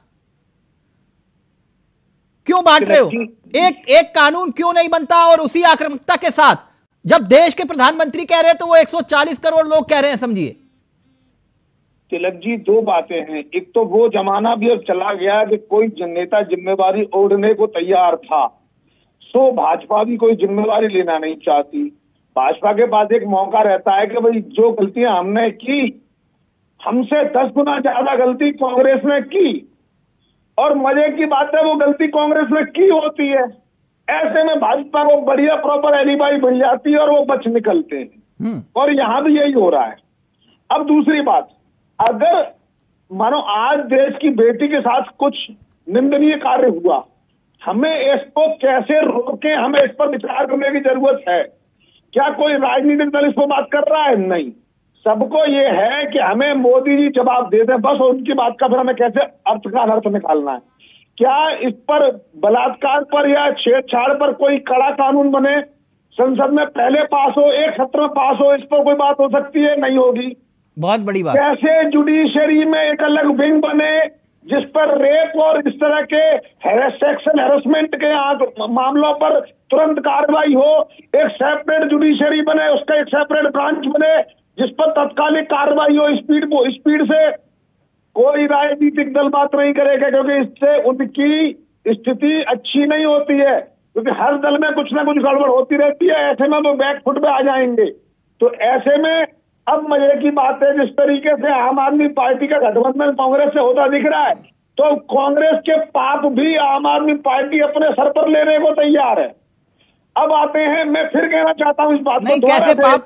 क्यों बांट रहे हो? एक एक कानून क्यों नहीं बनता? और उसी आक्रामकता के साथ जब देश के प्रधानमंत्री कह रहे हैं तो वो एक सौ चालीस करोड़ लोग कह रहे हैं, समझिए। तिलक जी, दो बातें हैं। एक तो वो जमाना भी अब चला गया कि कोई नेता जिम्मेवारी ओढ़ने को तैयार था, सो भाजपा भी कोई जिम्मेवारी लेना नहीं चाहती। भाजपा के पास एक मौका रहता है कि भाई जो गलतियां हमने की, हमसे दस गुना ज्यादा गलती कांग्रेस ने की, और मजे की बात है वो गलती कांग्रेस ने की होती है। ऐसे में भाजपा को बढ़िया प्रॉपर एलिबाई बन जाती है और वो बच निकलते हैं, और यहां भी यही हो रहा है। अब दूसरी बात, अगर मानो आज देश की बेटी के साथ कुछ निंदनीय कार्य हुआ, हमें इसको कैसे रोकें, हमें इस पर विचार करने की जरूरत है। क्या कोई राजनीतिक दल इस पर बात कर रहा है? नहीं। सबको ये है कि हमें मोदी जी जवाब दे दें, बस उनकी बात का फिर हमें कैसे अर्थ का अनर्थ निकालना है। क्या इस पर बलात्कार पर या छेड़छाड़ पर कोई कड़ा कानून बने, संसद में पहले पास हो, एक सत्र में पास हो, इस पर कोई बात हो सकती है? नहीं होगी। बहुत बड़ी बात। कैसे जुडिशरी में एक अलग विंग बने जिस पर रेप और इस तरह के सेक्सुअल हैरेसमेंट के मामलों पर तुरंत कार्रवाई हो, एक सेपरेट जुडिशरी बने, उसका एक सेपरेट ब्रांच बने जिस पर तत्कालिक कार्रवाई हो, स्पीड स्पीड से। कोई राजनीतिक दल बात नहीं करेगा, क्योंकि इससे उनकी स्थिति अच्छी नहीं होती है, क्योंकि हर दल में कुछ ना कुछ गड़बड़ होती रहती है। ऐसे में वो बैकफुट पे आ जाएंगे। तो ऐसे में अब मजे की बात है, जिस तरीके से आम आदमी पार्टी का गठबंधन कांग्रेस से होता दिख रहा है, तो कांग्रेस के पाप भी आम आदमी पार्टी अपने सर पर लेने को तैयार है। अब आते हैं, मैं फिर कहना चाहता हूं इस बात को, कैसे पाप?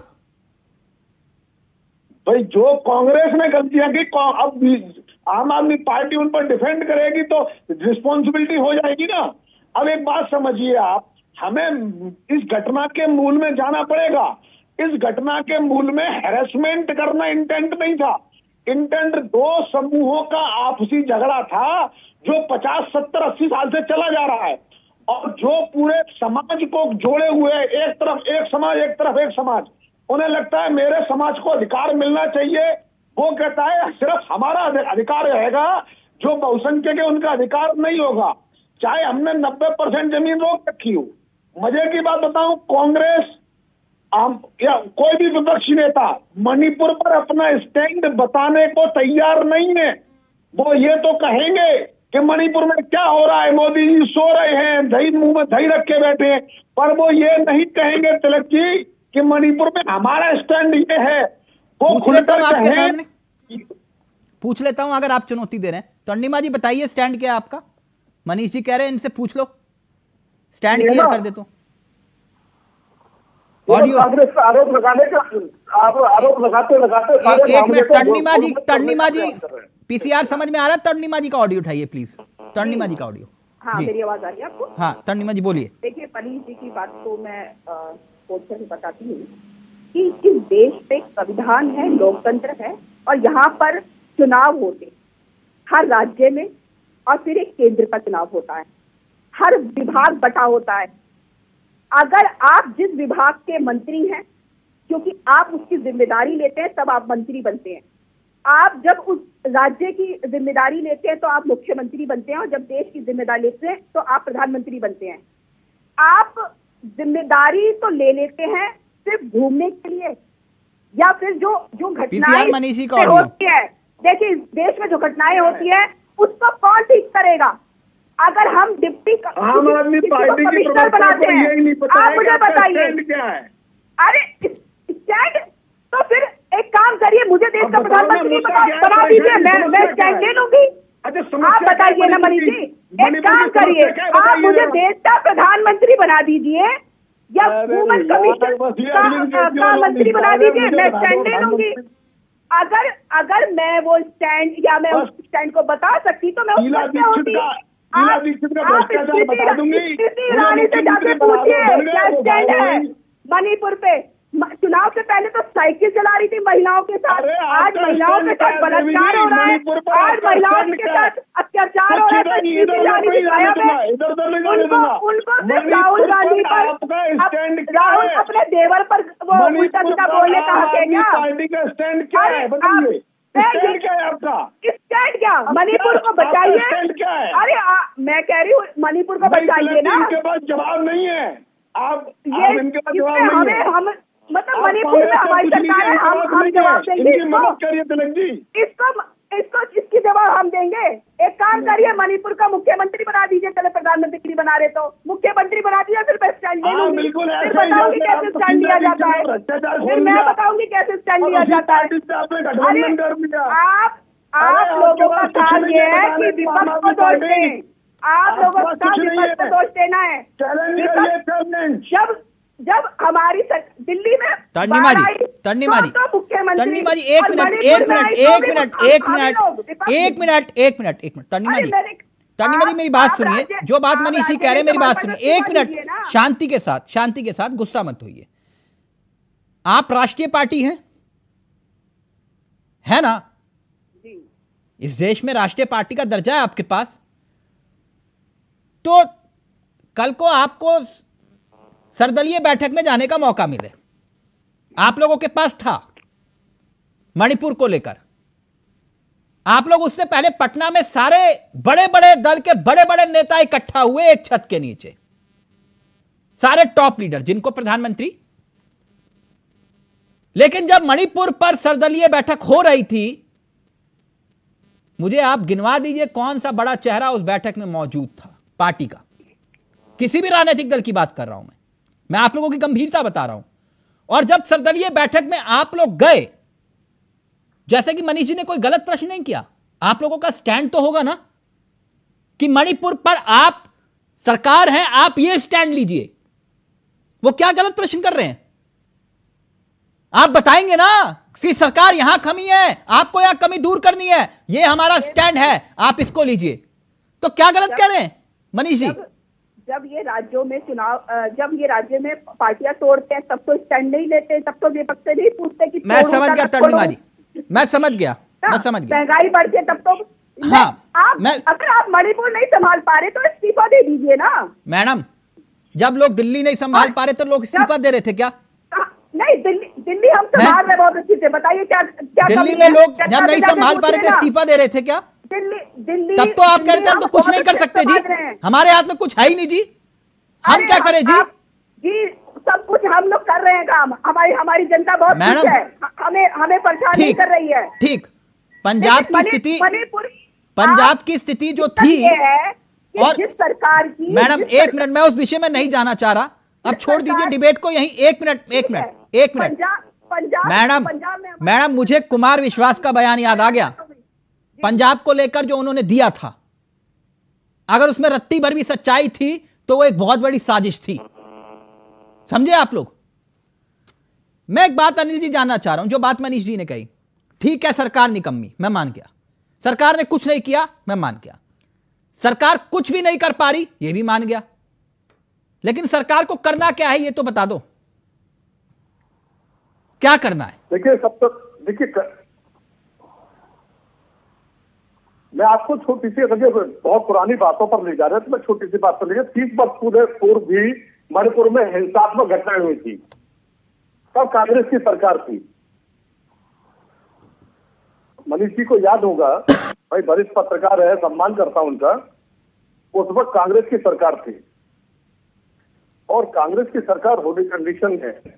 भाई जो कांग्रेस ने गलतियां की, अब आम आदमी पार्टी उन पर डिफेंड करेगी तो रिस्पॉन्सिबिलिटी हो जाएगी ना। अब एक बात समझिए आप, हमें इस घटना के मूल में जाना पड़ेगा। इस घटना के मूल में हैरेसमेंट करना इंटेंट नहीं था, इंटेंट दो समूहों का आपसी झगड़ा था जो पचास सत्तर अस्सी साल से चला जा रहा है, और जो पूरे समाज को जोड़े हुए, एक तरफ एक समाज, एक तरफ एक समाज। उन्हें लगता है मेरे समाज को अधिकार मिलना चाहिए, वो कहता है सिर्फ हमारा अधिकार रहेगा, जो बहुसंख्यक है उनका अधिकार नहीं होगा, चाहे हमने नब्बे परसेंट जमीन रोक रखी हो। मजे की बात बताऊं, कांग्रेस आम, या कोई भी विपक्षी नेता मणिपुर पर अपना स्टैंड बताने को तैयार नहीं है। वो ये तो कहेंगे कि मणिपुर में क्या हो रहा है, मोदी जी सो रहे हैं, दही मुंह में दही रख के बैठे हैं, पर वो ये नहीं कहेंगे तिलक जी कि मणिपुर में हमारा स्टैंड ये है। वो पूछ लेता हूं आपके सामने, पूछ लेता हूं अगर आप चुनौती दे रहे हैं तो अनिमा जी बताइए स्टैंड क्या है आपका। मनीष जी कह रहे हैं इनसे पूछ लो, स्टैंड क्लियर कर दे तो। ऑडियो आरोप लगाने का आप आरोप लगाते लगाते एक मिनट, तर्निमा जी तर्निमा जी पीसीआर समझ में आ रहा है? तर्निमा जी का ऑडियो उठाइए प्लीज, तर्निमा जी का ऑडियो। हाँ, मेरी आवाज आ रही है आपको? हाँ तर्निमा जी बोलिए। देखिए मनीष जी की बात तो मैं से बताती हूँ कि इस देश पे संविधान है, लोकतंत्र है और यहाँ पर चुनाव होते हर राज्य में और फिर एक केंद्र का चुनाव होता है, हर विभाग बटा होता है। अगर आप जिस विभाग के मंत्री हैं, क्योंकि आप उसकी जिम्मेदारी लेते हैं तब आप मंत्री बनते हैं, आप जब उस राज्य की जिम्मेदारी लेते हैं तो आप मुख्यमंत्री बनते हैं और जब देश की जिम्मेदारी लेते हैं तो आप प्रधानमंत्री बनते हैं। आप जिम्मेदारी तो ले लेते हैं सिर्फ घूमने के लिए या फिर जो जो घटनाएं होती है, देखिए इस देश में जो घटनाएं होती है उसको कौन ठीक करेगा? अगर हम डिप्टी आम आदमी पार्टी की कमिश्नर बनाते हैं, आप मुझे बताइए क्या है? अरे स्टैंड तो फिर एक काम करिए, मुझे देश का प्रधानमंत्री बना दीजिए, मैं मैं स्टैंड ले लूंगी। आप बताइए ना मनीष जी, एक काम करिए, आप मुझे देश का प्रधानमंत्री बना दीजिए या वुमेन कमीशन का मंत्री बना दीजिए, मैं स्टैंड ले लूंगी। अगर अगर मैं वो स्टैंड या मैं उस स्टैंड को बता सकती तो मैं उस पर होती। आप स्मृति ईरानी से जाके पूछिए क्या स्टैंड है मणिपुर पे। चुनाव से पहले तो साइकिल चला रही थी महिलाओं के साथ, आज महिलाओं के साथ बलात्कार हो रहा है, आज महिलाओं के साथ अत्याचार हो रहा है। उनको उनको सिर्फ राहुल गांधी पर, राहुल अपने देवर पर वो उल्टा सीधा बोलने का हक है क्या? पार्टी का स्टैंड क्या है बताइए? स्टैंड क्या है आपका? स्टैंड क्या? मणिपुर को बचाइए। अरे मैं कह रही हूँ मणिपुर को बचाइए ना। इनके पास जवाब नहीं है, आप ये इनके पास जवाब नहीं है। हम मतलब मणिपुर में हमारी सरकार है, हम हम जवाब देंगे मदद करिए तिलक जी, इसको इसको इसकी जवाब हम देंगे। एक काम करिए, मणिपुर का मुख्यमंत्री बना दीजिए, चले प्रधानमंत्री बना रहे तो मुख्यमंत्री बना दीजिए, फिर मैं स्टैंड ले लूंगी, फिर बताऊंगी कैसे स्टैंड लिया जाता है, फिर मैं बताऊंगी कैसे स्टैंड लिया जाता है। अरे आप आप लोगों का काम ये है कि विपक्ष को दोष दें, आप लोगों का काम विपक्ष को दोष देना है। जब जब हमारी दिल्ली में तर्निमा जी तर्निमा जी तर्निमा जी एक मिनट एक मिनट एक मिनट एक मिनट एक मिनट एक मिनट एक मिनट तर्निमा जी तर्निमा जी मेरी बात सुनिए, जो बात मनीष जी कह रहे हैं मेरी बात सुनिए एक मिनट, शांति के साथ शांति के साथ, गुस्सा मत होइए। आप राष्ट्रीय पार्टी हैं, है ना? इस देश में राष्ट्रीय पार्टी का दर्जा है आपके पास, तो कल को आपको सर्वदलीय बैठक में जाने का मौका मिले, आप लोगों के पास था मणिपुर को लेकर, आप लोग उससे पहले पटना में सारे बड़े बड़े दल के बड़े बड़े नेता इकट्ठा हुए एक छत के नीचे, सारे टॉप लीडर जिनको प्रधानमंत्री, लेकिन जब मणिपुर पर सर्वदलीय बैठक हो रही थी, मुझे आप गिनवा दीजिए कौन सा बड़ा चेहरा उस बैठक में मौजूद था पार्टी का, किसी भी राजनीतिक दल की बात कर रहा हूं मैं मैं आप लोगों की गंभीरता बता रहा हूं। और जब सर्वदलीय बैठक में आप लोग गए, जैसे कि मनीष जी ने कोई गलत प्रश्न नहीं किया, आप लोगों का स्टैंड तो होगा ना कि मणिपुर पर आप सरकार है, आप ये स्टैंड लीजिए। वो क्या गलत प्रश्न कर रहे हैं? आप बताएंगे ना कि सरकार यहां कमी है, आपको यहां कमी दूर करनी है, ये हमारा स्टैंड है, आप इसको लीजिए। तो क्या गलत कह रहे हैं मनीष जी? जब ये राज्यों में चुनाव, जब ये राज्य में पार्टियां तोड़ते हैं तब तो स्टैंड नहीं लेते, तब तो विपक्ष से नहीं पूछते कि मैं समझ गया तर्निमा जी, मैं समझ गया मैं समझ गया महंगाई बढ़ती है तब तो हाँ, आप मैं, अगर आप मणिपुर नहीं संभाल पा रहे तो इस्तीफा दे दीजिए ना। मैडम, जब लोग दिल्ली नहीं संभाल पा रहे तो लोग इस्तीफा दे रहे थे क्या? नहीं, दिल्ली दिल्ली हम संभाल रहे बहुत अच्छी से, बताइए क्या क्या दिल्ली में लोग जब नहीं संभाल पा रहे थे इस्तीफा दे रहे थे क्या? दिल्ली दिल्ली तब तो आप कह रहे थे हम तो कुछ नहीं कर सकते जी, हमारे हाथ में कुछ है ही नहीं जी, हम क्या करें जी? जी सब कुछ हम लोग कर रहे हैं काम, हमारी हमारी जनता बहुत खुश है, हमें हमें परेशान नहीं कर रही है। ठीक, पंजाब की स्थिति मणिपुर पंजाब की स्थिति जो थी और जिस सरकार की, मैडम एक मिनट, मैं उस विषय में नहीं जाना चाह रहा, अब छोड़ दीजिए डिबेट को यहीं। एक मिनट एक मिनट एक मिनट मैडम मैडम मुझे कुमार विश्वास का बयान याद आ गया, पंजाब को लेकर जो उन्होंने दिया था, अगर उसमें रत्ती भर भी सच्चाई थी तो वो एक बहुत बड़ी साजिश थी, समझे आप लोग। मैं एक बात अनिल जी जानना चाह रहा हूं, जो बात मनीष जी ने कही, ठीक है सरकार निकम्मी, मैं मान गया, सरकार ने कुछ नहीं किया, मैं मान गया, सरकार कुछ भी नहीं कर पा रही, ये भी मान गया, लेकिन सरकार को करना क्या है ये तो बता दो, क्या करना है। देखिए सब तक देखिए कर... मैं आपको छोटी सी, बहुत पुरानी बातों पर ले जा रहे हैं, तो मैं छोटी सी बात पर लीजिए। तीस वर्ष पूर्व भी मणिपुर में हिंसात्मक घटनाएं हुई थी, तब कांग्रेस की सरकार थी। मनीष जी को याद होगा, भाई वरिष्ठ पत्रकार है, सम्मान करता हूं उनका, उस वक्त कांग्रेस की सरकार थी, और कांग्रेस की सरकार होने कंडीशन में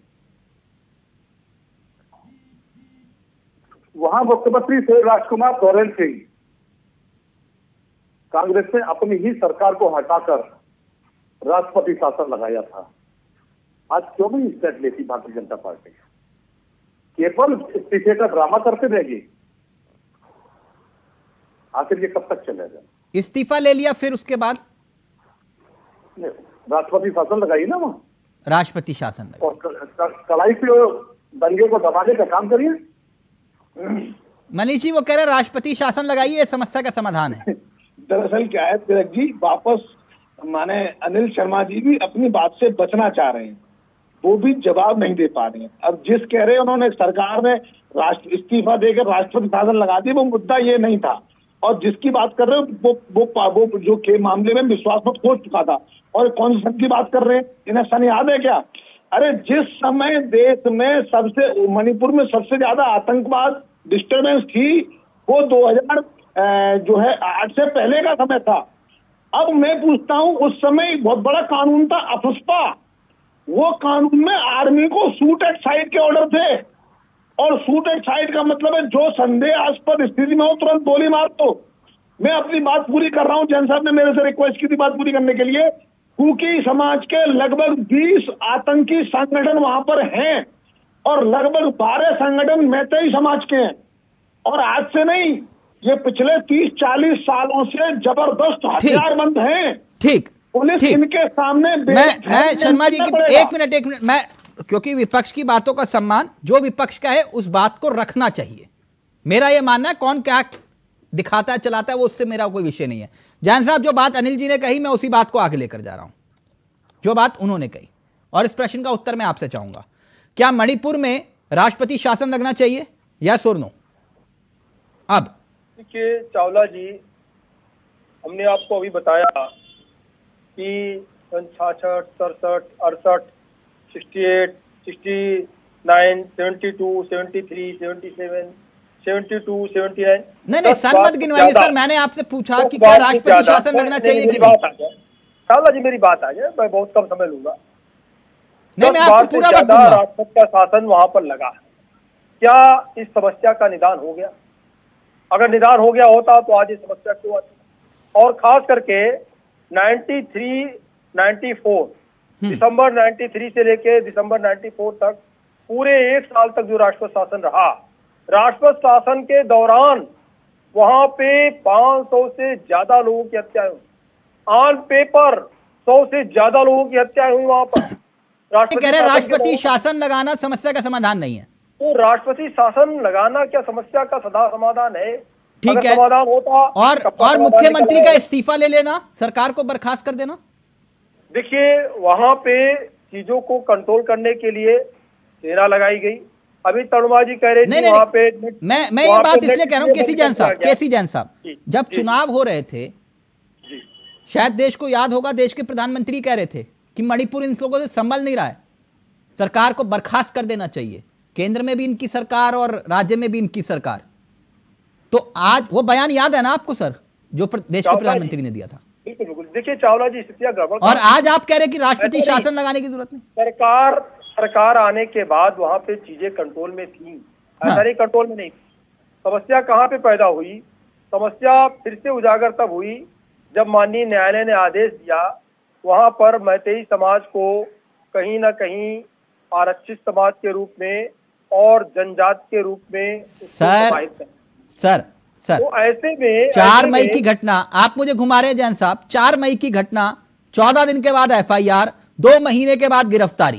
वहां मुख्यमंत्री थे राजकुमार सोरेन सिंह। कांग्रेस ने अपनी ही सरकार को हटाकर राष्ट्रपति शासन लगाया था। आज क्यों नहीं स्टेप लेती भारतीय जनता पार्टी? केवल इस्तीफे का ड्रामा करते रहेगी, आखिर ये कब तक चलेगा? इस्तीफा ले लिया, फिर उसके बाद राष्ट्रपति शासन लगाई ना वहां, राष्ट्रपति शासन लगाई, और कलाई से दंगे को दबाने का काम करिए। मनीष जी वो कह रहे राष्ट्रपति शासन लगाइए, समस्या का समाधान है। दरअसल क्या है तिलक जी, वापस माने अनिल शर्मा जी भी अपनी बात से बचना चाह रहे हैं, वो भी जवाब नहीं दे पा रहे हैं। अब जिस कह रहे हैं उन्होंने सरकार ने राष्ट्र इस्तीफा देकर राष्ट्रपति शासन लगा दिया, वो मुद्दा ये नहीं था, और जिसकी बात कर रहे हो वो वो, वो जो के मामले में विश्वास मत हो चुका था, और कौन सी की बात कर रहे हैं, इन्हें सन याद है क्या? अरे जिस समय देश में सबसे मणिपुर में सबसे ज्यादा आतंकवाद डिस्टर्बेंस थी, वो दो हजार जो है आठ से पहले का समय था। अब मैं पूछता हूं, उस समय बहुत बड़ा कानून था अफस्पा, वो कानून में आर्मी को शूट एट साइट के ऑर्डर थे, और शूट एट साइट का मतलब है जो संदेहास्पद स्थिति में हो तुरंत गोली मार दो। मैं अपनी बात पूरी कर रहा हूं, जैन साहब ने मेरे से रिक्वेस्ट की थी बात पूरी करने के लिए। कुकी समाज के लगभग बीस आतंकी संगठन वहां पर हैं, और लगभग बारह संगठन मैतेई समाज के हैं, और आज से नहीं, ये पिछले तीस चालीस सालों से जबरदस्त हथियारबंद हैं। ठीक, पुलिस इनके सामने मैं मैं शर्मा जी की एक मिनट एक मिनट मैं, क्योंकि विपक्ष की बातों का सम्मान, जो विपक्ष का है उस बात को रखना चाहिए, मेरा यह मानना है। कौन क्या दिखाता है चलाता है वो उससे मेरा कोई विषय नहीं है। जैन साहब जो बात अनिल जी ने कही, मैं उसी बात को आगे लेकर जा रहा हूं, जो बात उन्होंने कही, और इस प्रश्न का उत्तर मैं आपसे चाहूंगा, क्या मणिपुर में राष्ट्रपति शासन लगना चाहिए, यस और नो? अब देखिए चावला जी, हमने आपको अभी बताया कि सन छाछठ सड़सठ अड़सठ sixty eight sixty nine seventy two seventy three seventy seven seventy two seventy nine नहीं नहीं सन मत गिनवाइए सर, मैंने आपसे पूछा कि क्या राष्ट्रपति शासन लगना चाहिए कि नहीं। चावला जी मेरी बात आ जाए, मैं बहुत कम समय लूंगा। नहीं मैं आपको पूरा वक्त दूंगा। राष्ट्रपति का शासन वहां पर लगा, क्या इस समस्या का निदान हो गया? अगर निदान हो गया होता तो आज ये समस्या क्यों आती? और खास करके तिरानवे, चौरानवे दिसंबर तिरानवे से लेके दिसंबर चौरानवे तक पूरे एक साल तक जो राष्ट्रपति शासन रहा, राष्ट्रपति शासन के दौरान वहां पे पाँच सौ से ज्यादा लोगों की हत्याएं हुई, ऑन पेपर सौ से ज्यादा लोगों की हत्याएं हुई वहां पर। कह रहे राष्ट्रपति शासन लगाना समस्या का समाधान नहीं है, तो राष्ट्रपति शासन लगाना क्या समस्या का सदा समाधान है? ठीक है, समाधान होता और और मुख्यमंत्री का इस्तीफा ले लेना, सरकार को बर्खास्त कर देना। देखिए वहां पे चीजों को कंट्रोल करने के लिए सेना लगाई गई। अभी तरुणा जी कह रहे थे वहां पे, मैं मैं ये बात इसलिए कह रहा हूँ केसी जैन साहब, केसी जैन साहब जब चुनाव हो रहे थे, शायद देश को याद होगा, देश के प्रधानमंत्री कह रहे थे कि मणिपुर इन लोगों से संभल नहीं रहा है, सरकार को बर्खास्त कर देना चाहिए, केंद्र में भी इनकी सरकार और राज्य में भी इनकी सरकार। तो आज वो बयान याद है ना आपको सर, जो देश के प्रधानमंत्री ने दिया था? बिल्कुल बिल्कुल। देखिए चावला जी, स्थितियां गड़बड़, और आज आप कह रहे हैं कि राष्ट्रपति शासन लगाने की जरूरत नहीं। सरकार सरकार आने के बाद वहां पे चीजें कंट्रोल में थी, ऐसा नहीं कंट्रोल में नहीं। समस्या कहां पे पैदा हुई समस्या फिर से उजागर तब हुई जब माननीय न्यायालय ने आदेश दिया वहां पर मैतेई समाज को कहीं ना कहीं आरक्षित समाज के रूप में और जनजात के रूप में सर सर सर तो ऐसे में चार मई की घटना आप मुझे घुमा रहे हैं जैन साहब। चार मई की घटना, चौदह दिन के बाद एफआईआर, दो महीने के बाद गिरफ्तारी,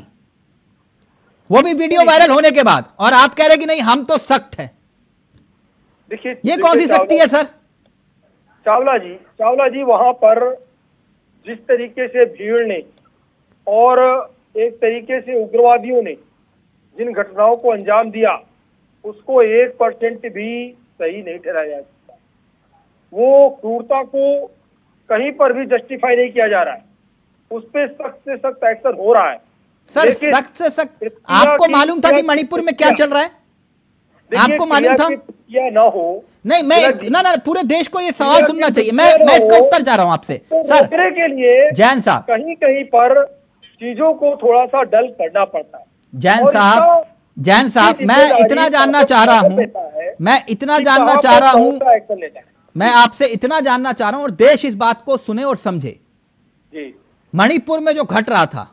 वो भी वीडियो वायरल होने के बाद, और आप कह रहे हैं कि नहीं हम तो सख्त हैं। देखिए ये कौन सी सख्ती है सर? चावला जी चावला जी वहां पर जिस तरीके से भीड़ ने और एक तरीके से उग्रवादियों ने जिन घटनाओं को अंजाम दिया उसको एक परसेंट भी सही नहीं ठहराया जा सकता। वो क्रूरता को कहीं पर भी जस्टिफाई नहीं किया जा रहा है, उस पर सख्त से सख्त एक्शन हो रहा है। सर सख्त से सख्त आपको मालूम था कि मणिपुर में क्या चल रहा है? आपको मालूम था? या ना हो नहीं, मैं ना ना पूरे देश को ये सवाल सुनना चाहिए। मैं मैं इसका उत्तर चाह रहा हूं आपसे सर। के लिए जैन साहब कहीं कहीं पर चीजों को थोड़ा सा डल करना पड़ता है। जैन साहब जैन साहब मैं इतना जानना चाह रहा हूं मैं इतना जानना चाह रहा हूं मैं आपसे इतना जानना चाह रहा हूं और देश इस बात को सुने और समझे। जी मणिपुर में जो घट रहा था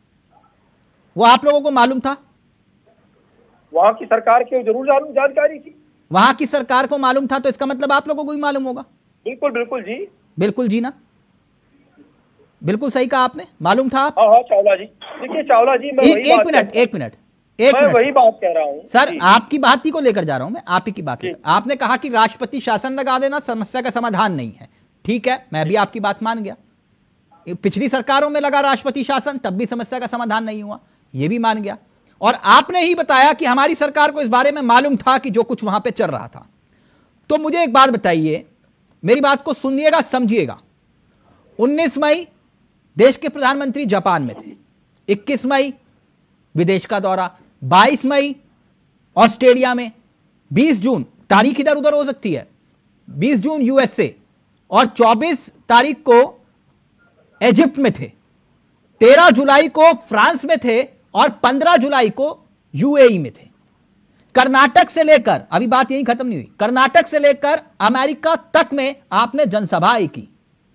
वो आप लोगों को मालूम था? वहां की सरकार की जरूर जानकारी थी। वहां की सरकार को मालूम था तो इसका मतलब आप लोगों को भी मालूम होगा। बिल्कुल बिल्कुल जी बिल्कुल जी ना, बिल्कुल सही कहा आपने, मालूम था आप। हाँ हाँ चावला जी, देखिए चावला जी मैं एक, एक मिनट एक मिनट एक मैं मिनट वही बात कह रहा हूं सर, आपकी बात ही को लेकर जा रहा हूं मैं, आप ही की बात लेकर। आपने कहा कि राष्ट्रपति शासन लगा देना समस्या का समाधान नहीं है, ठीक है, मैं भी आपकी बात मान गया। पिछली सरकारों में लगा राष्ट्रपति शासन तब भी समस्या का समाधान नहीं हुआ, ये भी मान गया। और आपने ही बताया कि हमारी सरकार को इस बारे में मालूम था कि जो कुछ वहां पे चल रहा था। तो मुझे एक बात बताइए, मेरी बात को सुनिएगा समझिएगा। उन्नीस मई देश के प्रधानमंत्री जापान में थे, इक्कीस मई विदेश का दौरा, बाईस मई ऑस्ट्रेलिया में, बीस जून तारीख इधर उधर हो सकती है, बीस जून यूएसए, और चौबीस तारीख को इजिप्ट में थे, तेरह जुलाई को फ्रांस में थे और पंद्रह जुलाई को यूएई में थे। कर्नाटक से लेकर, अभी बात यही खत्म नहीं हुई, कर्नाटक से लेकर अमेरिका तक में आपने जनसभाएं की,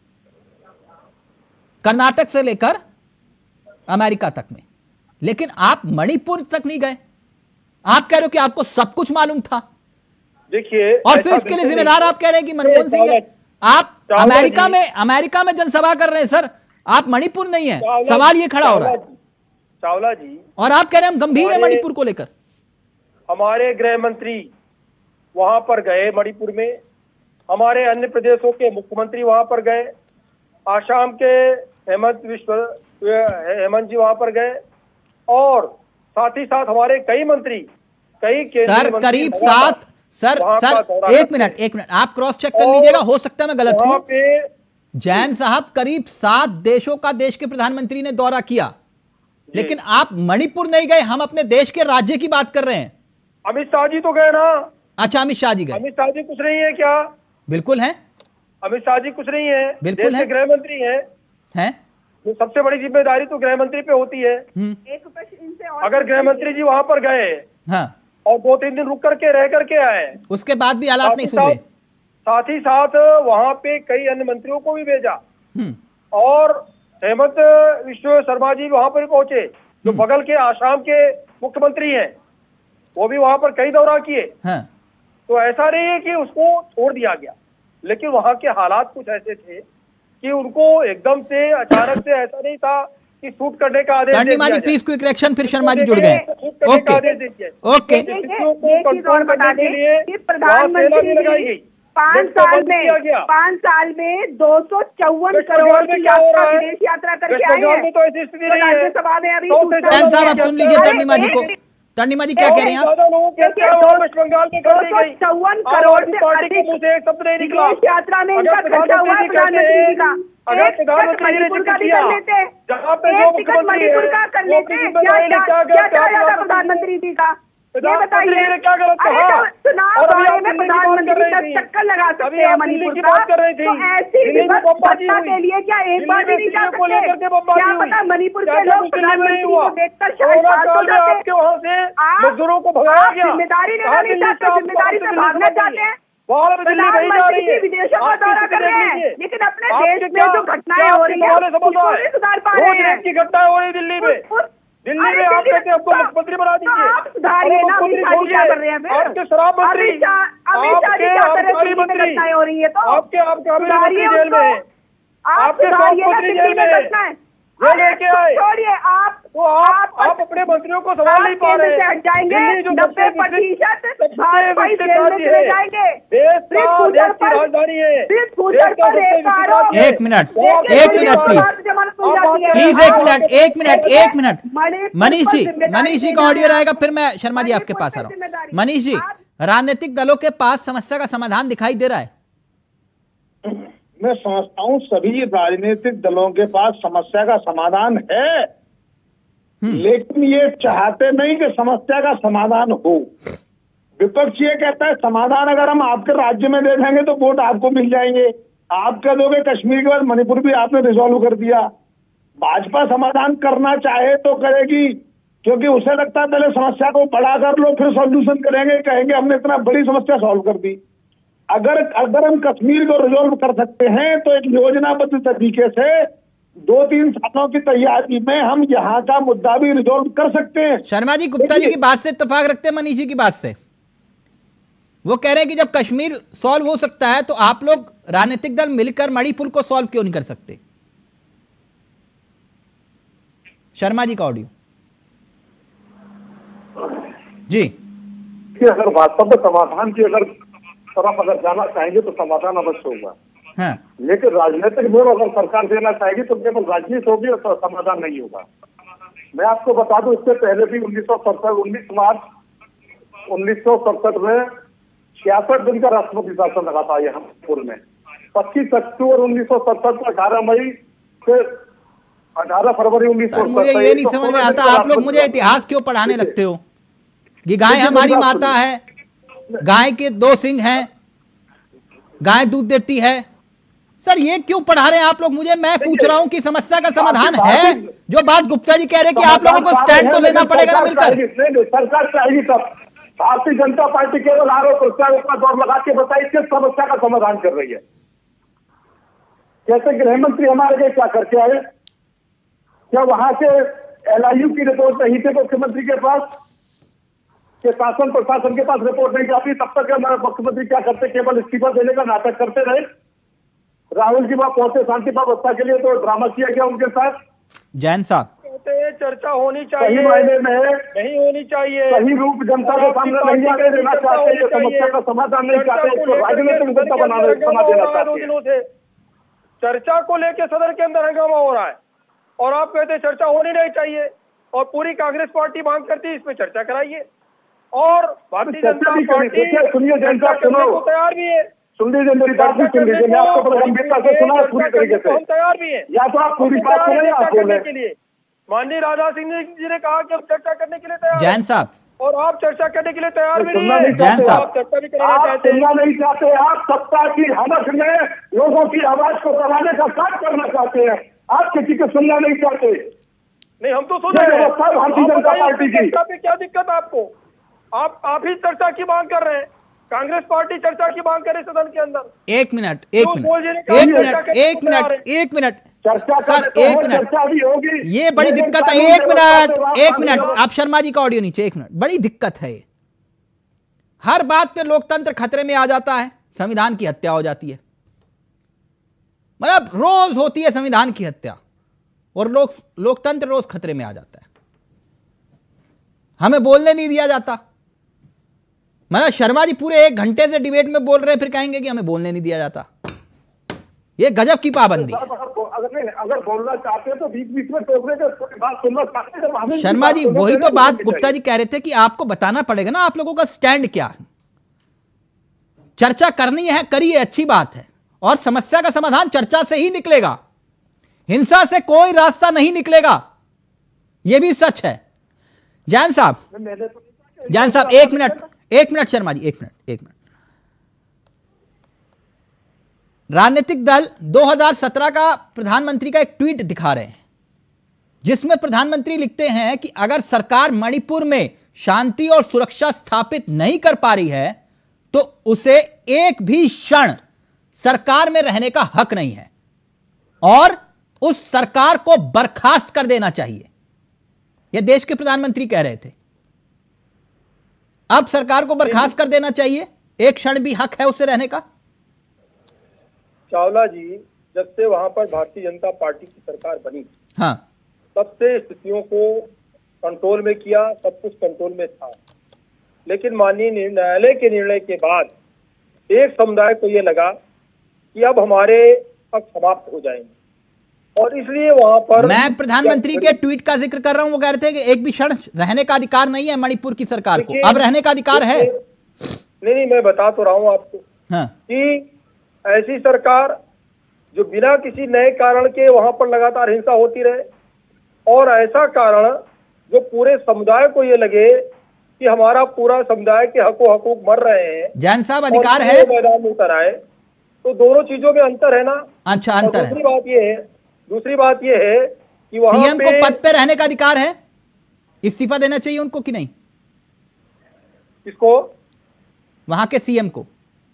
कर्नाटक से लेकर अमेरिका तक में। लेकिन आप मणिपुर तक नहीं गए। आप कह रहे हो कि आपको सब कुछ मालूम था। देखिए, और फिर इसके लिए जिम्मेदार आप कह रहे हैं कि मनमोहन सिंह है। आप अमेरिका में अमेरिका में जनसभा कर रहे हैं सर, आप मणिपुर नहीं है। सवाल ये खड़ा हो रहा है चावला जी, और आप कह रहे हैं हम गंभीर है मणिपुर को लेकर। हमारे गृह मंत्री वहां पर गए मणिपुर में, हमारे अन्य प्रदेशों के मुख्यमंत्री वहां पर गए, आसाम के हेमंत विश्व हेमंत जी वहां पर गए, और साथ ही साथ हमारे कई मंत्री कई सर करीब सात सर सर एक मिनट एक मिनट आप क्रॉस चेक कर लीजिएगा, हो सकता है मैं गलत हूं। जैन साहब करीब सात देशों का देश के प्रधानमंत्री ने दौरा किया, लेकिन आप मणिपुर नहीं गए। हम अपने देश के राज्य की बात कर रहे हैं। अमित शाह जी तो गए ना। अच्छा, अमित शाह जी गए। अमित शाह जी कुछ नहीं है क्या? बिल्कुल है, अमित शाह जी कुछ नहीं है, बिल्कुल है, गृह मंत्री है, हैं? तो सबसे बड़ी जिम्मेदारी तो गृह मंत्री पे होती है। एक प्रश्न इनसे और अगर गृह मंत्री जी वहां पर गए हाँ, और दो तीन दिन रुक करके रह करके आए, उसके बाद भी हालात नहीं सुधरे, साथ ही साथ वहां पे कई अन्य मंत्रियों को भी भेजा, और हेमंत विश्व शर्मा जी वहां पर पहुंचे, जो बगल के आसाम के मुख्यमंत्री हैं, वो भी वहां पर कई दौरा किए। हाँ। तो ऐसा नहीं है कि उसको छोड़ दिया गया, लेकिन वहां के हालात कुछ ऐसे थे कि उनको एकदम से अचानक से ऐसा नहीं था कि शूट करने का आदेश दे दिया जाए। प्लीज क्विक रिएक्शन, फिर शर्मा जी जुड़ गए। ओके ओके प्रधानमंत्री लगाई गई पांच साल में पांच साल में दो सौ चौवन करोड़ की यात्रा विदेश यात्रा करके आए हैं। तो ऐसी स्थिति नहीं है। राज्यसभा में अभी जैन साहब आप सुन लीजिए तर्निमा जी को। तर्निमा जी क्या कह रहे हैं आप? वेस्ट बंगाल में दो सौ चौवन करोड़ से अधिक विदेश यात्रा में इनका खर्चा हुआ प्रधानमंत्री जी का। एक टिकट मणिपुर का भी कर लेते, एक टिकट मणिपुर का कर लेते, क्या क्या चाहा था प्रधानमंत्री जी का, ये बताइए। चुनाव बारे में प्रधानमंत्री का चक्कर लगा सकते हैं मणिपुर का, तो ऐसी सत्ता के लिए क्या एक बार भी नहीं जा सकते? क्या पता मणिपुर के लोग प्रधानमंत्री को देखकर शायद शांत हो जाते। आप जिम्मेदारी निभानी चाहते, जिम्मेदारी से भागना चाहते हैं। वहाँ पे दिल्ली नहीं जा रही है, विदेशों का दौरा कर रहे हैं, लेकिन अपने देश में जो घटनाएं हो रही है उसको नहीं सुधार पा रहे हैं। की घटनाएं हो रही दिल्ली में, दिल्ली में आप कहते हैं हमको मुख्यमंत्री बना दीजिए, सुधारिए ना, क्या कर रहे हैं? आपके शराब मंत्री, आपके आबकारी मंत्री हो रही है, तो आपके आपके मंत्री जेल में है, आपके स्वास्थ्य मंत्री जेल में है, वो लेके आए। छोड़िए आप, तो आप आप अपने मंत्रियों को सवाल नहीं पा रहे हैं। जाएंगे नब्बे प्रतिशत देश का देश की राजधानी है। एक मिनट एक मिनट प्लीज प्लीज एक मिनट एक मिनट एक मिनट मनीष जी, मनीष जी का ऑडियो रहेगा, फिर मैं शर्मा जी आपके पास आ रहा हूँ। मनीष जी, राजनीतिक दलों के पास समस्या का समाधान दिखाई दे रहा है? मैं समझता हूँ सभी राजनीतिक दलों के पास समस्या का समाधान है, लेकिन ये चाहते नहीं कि समस्या का समाधान हो। विपक्ष ये कहता है समाधान अगर हम आपके राज्य में दे देंगे तो वोट आपको मिल जाएंगे, आप कह दोगे कश्मीर के बाद मणिपुर भी आपने रिजॉल्व कर दिया। भाजपा समाधान करना चाहे तो करेगी, क्योंकि उसे लगता है पहले समस्या को बड़ा कर लो फिर सॉल्यूशन करेंगे, कहेंगे हमने इतना बड़ी समस्या सॉल्व कर दी। अगर अगर हम कश्मीर को रिजॉल्व कर सकते हैं तो एक योजनाबद्ध तरीके से दो तीन सालों की तैयारी में हम यहाँ का मुद्दा भी रिजॉल्व कर सकते हैं। शर्मा जी गुप्ता जी की बात से इत्तेफाक रखते हैं मनीष जी की बात से? वो कह रहे हैं कि जब कश्मीर सॉल्व हो सकता है तो आप लोग राजनीतिक दल मिलकर मणिपुर को सॉल्व क्यों नहीं कर सकते? शर्मा जी का ऑडियो जी। अगर वास्तव में समाधान की अगर तरफ अगर जाना चाहेंगे तो समाधान अवश्य होगा, हाँ। लेकिन राजनीतिक मोड़ अगर सरकार देना चाहेगी तो केवल राजनीति होगी और समाधान नहीं होगा। मैं आपको बता दूं, इससे पहले भी उन्नीस सौ सड़सठ उन्नीस मार्च उन्नीस सौ सड़सठ में छियासठ दिन का राष्ट्रपति शासन लगा था यहाँ मणिपुर में। पच्चीस अक्टूबर उन्नीस सौ सड़सठ को अठारह मई से अठारह फरवरी उन्नीस सौ मुझे ये नहीं समझ में आता, आप लोग मुझे इतिहास क्यों पढ़ाने लगते हो? ये गाय हमारी माता है, गाय के दो सिंग हैं, गाय दूध देती है। सर ये क्यों पढ़ा रहे हैं आप लोग मुझे? मैं पूछ रहा हूं कि समस्या का समाधान है। जो बात गुप्ता जी कह रहे हैं कि आप लोगों को स्टैंड तो लेना पड़ेगा ना मिलकर। सरकार चाहेगी तब। भारतीय जनता पार्टी केवल आरोप प्रत्यारोप का दौर लगा के बताइए किस समस्या का समाधान कर रही है। जैसे गृह मंत्री हमारे लिए क्या करके आए? क्या वहां से एल आई यू की रिपोर्ट नहीं थी मुख्यमंत्री के पास, के शासन प्रशासन के पास रिपोर्ट नहीं जाती, तब तक हमारे मुख्यमंत्री क्या करते? केवल इस्तीफा देने का नाटक करते रहे। राहुल जी वहां पहुंचे शांति व्यवस्था के लिए तो ड्रामा किया गया उनके साथ। जैन साहब कहते हैं चर्चा होनी चाहिए, सही मायने में नहीं होनी चाहिए, सही रूप जनता के सामने नहीं आने देना चाहते, ये समस्या का समाधान नहीं चाहते, इसको राजनीतिक मुद्दा बनाना बना देना चाहते हैं। चर्चा को लेकर सदन के अंदर हंगामा हो रहा है और आप कहते हैं चर्चा होनी नहीं चाहिए, और पूरी कांग्रेस पार्टी मांग करती है इसमें चर्चा कराइए, और भारतीय जनता पार्टी सुनिए जनता सुनो तैयार भी है। सुन लीजिए मेरी बात भी सुन लीजिए, मैं आपको बड़ी गंभीरता से सुना पूरी तरीके से। हम तैयार भी हैं, या तो आप पूरी बात सुने या आप बोले। के लिए माननीय राजा सिंह जी ने कहा कि हम चर्चा करने के लिए तैयार। जैन साहब और आप चर्चा करने के लिए तैयार भी नहीं है। जैन साहब आप चर्चा भी कराना चाहते हैं, सुनना नहीं चाहते, आप सत्ता की हवस में लोगों की आवाज को दबाने का काम करना चाहते हैं, आप किसी को सुनना नहीं चाहते। नहीं हम तो सुन रहे हैं भारतीय जनता पार्टी की। चर्चा पे क्या दिक्कत आपको? आप आप ही चर्चा की मांग कर रहे हैं, कांग्रेस पार्टी चर्चा की मांग करे सदन के अंदर। एक मिनट एक मिनट एक मिनट एक मिनट एक मिनट सर एक मिनट, ये बड़ी दिक्कत है। एक मिनट एक मिनट आप शर्मा जी का ऑडियो नीचे, एक मिनट। बड़ी दिक्कत है, हर बात पे लोकतंत्र खतरे में आ जाता है, संविधान की हत्या हो जाती है। मतलब रोज होती है संविधान की हत्या और लोक लोकतंत्र रोज खतरे में आ जाता है। हमें बोलने नहीं दिया जाता। मतलब शर्मा जी पूरे एक घंटे से डिबेट में बोल रहे हैं, फिर कहेंगे कि हमें बोलने नहीं दिया जाता। ये गजब की पाबंदी है। अगर अगर बोलना चाहते हैं तो बीच बीच में टोकने के बात सुनना चाहते हैं। शर्मा जी वही तो बात गुप्ता जी कह रहे थे कि आपको बताना पड़ेगा ना आप लोगों का स्टैंड क्या है। चर्चा करनी है, करिए, अच्छी बात है, और समस्या का समाधान चर्चा से ही निकलेगा, हिंसा से कोई रास्ता नहीं निकलेगा, यह भी सच है। जैन साहब जैन साहब एक मिनट एक मिनट शर्मा जी एक मिनट एक मिनट राजनीतिक दल दो हज़ार सत्रह का प्रधानमंत्री का एक ट्वीट दिखा रहे हैं जिसमें प्रधानमंत्री लिखते हैं कि अगर सरकार मणिपुर में शांति और सुरक्षा स्थापित नहीं कर पा रही है तो उसे एक भी क्षण सरकार में रहने का हक नहीं है और उस सरकार को बर्खास्त कर देना चाहिए। यह देश के प्रधानमंत्री कह रहे थे। अब सरकार को बर्खास्त कर देना चाहिए, एक क्षण भी हक है उससे रहने का। चावला जी, जब से वहां पर भारतीय जनता पार्टी की सरकार बनी, हाँ, तब से स्थितियों को कंट्रोल में किया, सब कुछ कंट्रोल में था। लेकिन माननीय न्यायालय के निर्णय के बाद एक समुदाय को यह लगा कि अब हमारे हक समाप्त हो जाएंगे और इसलिए वहां पर मैं प्रधानमंत्री के ट्वीट का जिक्र कर रहा हूं। वो कह रहे थे कि एक भी क्षण रहने का अधिकार नहीं है मणिपुर की सरकार को, अब रहने का अधिकार है। नहीं नहीं मैं बता तो रहा हूं आपको, हाँ, कि ऐसी सरकार जो बिना किसी नए कारण के वहां पर लगातार हिंसा होती रहे और ऐसा कारण जो पूरे समुदाय को ये लगे कि हमारा पूरा समुदाय के हको हकूक मर रहे हैं, जैन साहब अधिकार है मैदान में उतर आए, तो दोनों चीजों में अंतर है ना। अच्छा, अंतर है। दूसरी बात ये है दूसरी बात ये है कि वहां सीएम को पद पे रहने का अधिकार है, इस्तीफा देना चाहिए उनको कि नहीं? किसको? वहां के सीएम को।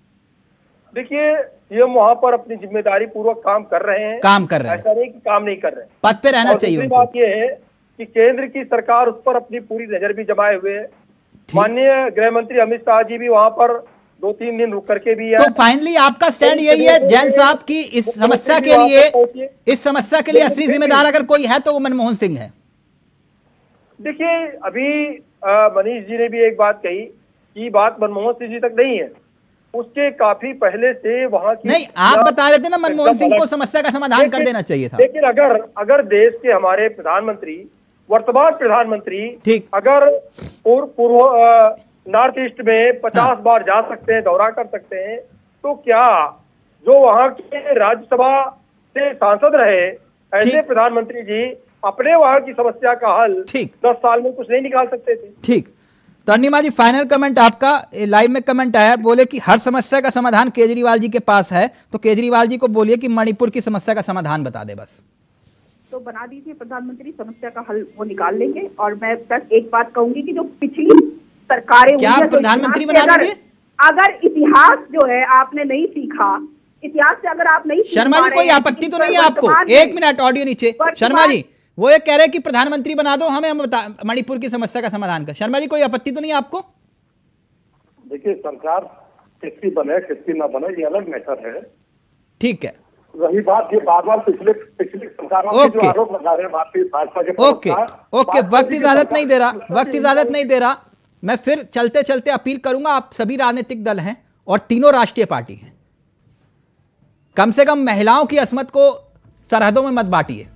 देखिए, सीएम वहां पर अपनी जिम्मेदारी पूर्वक काम कर रहे हैं, काम कर रहे हैं, ऐसा नहीं कि काम नहीं कर रहे हैं, पद पे रहना चाहिए दूसरी उनको। बात यह है कि केंद्र की सरकार उस पर अपनी पूरी नजर भी जमाए हुए है। माननीय गृह मंत्री अमित शाह जी भी वहां पर दो तीन दिन रुक करके भी है। तो फाइनली आपका स्टैंड यही है जैन साहब की इस समस्या के लिए इस समस्या के लिए असली जिम्मेदार अगर कोई है तो वो मनमोहन सिंह है। देखिए, अभी मनीष जी ने भी एक बात कही कि बात मनमोहन सिंह जी तक नहीं है, उसके काफी पहले से वहां की नहीं, आप बता रहे थे ना मनमोहन सिंह को समस्या का समाधान कर देना चाहिए था। लेकिन अगर अगर देश के हमारे प्रधानमंत्री, वर्तमान प्रधानमंत्री, ठीक, अगर पूर्व पूर्व नॉर्थ ईस्ट में पचास हाँ। बार जा सकते हैं, दौरा कर सकते हैं, तो क्या जो वहां के राज्यसभा से सांसद रहे ऐसे प्रधानमंत्री जी अपने वहां की समस्या का हल दस साल में कुछ नहीं निकाल सकते थे? ठीक, तो अन्निमा जी फाइनल कमेंट आपका। लाइव में कमेंट आया, बोले कि हर समस्या का समाधान केजरीवाल जी के पास है, तो केजरीवाल जी को बोलिए कि मणिपुर की समस्या का समाधान बता दे बस। तो बना दीजिए प्रधानमंत्री, समस्या का हल वो निकाल लेंगे। और मैं बस एक बात कहूंगी कि जो पिछली सरकारें क्या प्रधानमंत्री बना देंगे? अगर इतिहास जो है आपने नहीं सीखा, इतिहास से अगर आप नहीं, शर्मा जी कोई आपत्ति तो नहीं है आपको? एक मिनट, ऑडियो नीचे। शर्मा जी वो ये कह रहे हैं कि प्रधानमंत्री बना दो हमें, हम मणिपुर की समस्या का समाधान कर। शर्मा जी कोई आपत्ति तो नहीं है आपको? देखिए, सरकार किसकी बने किसकी ना बने ये अलग मैटर है, ठीक है। रही बात ये बार बार पिछले पिछली सरकारों के जो आरोप लगा रहे हैं भारतीय भाजपा के, ओके ओके, वक्त इजाजत नहीं दे रहा, वक्त इजाजत नहीं दे रहा। मैं फिर चलते चलते अपील करूंगा, आप सभी राजनीतिक दल हैं और तीनों राष्ट्रीय पार्टी हैं, कम से कम महिलाओं की असमत को सरहदों में मत बांटिए।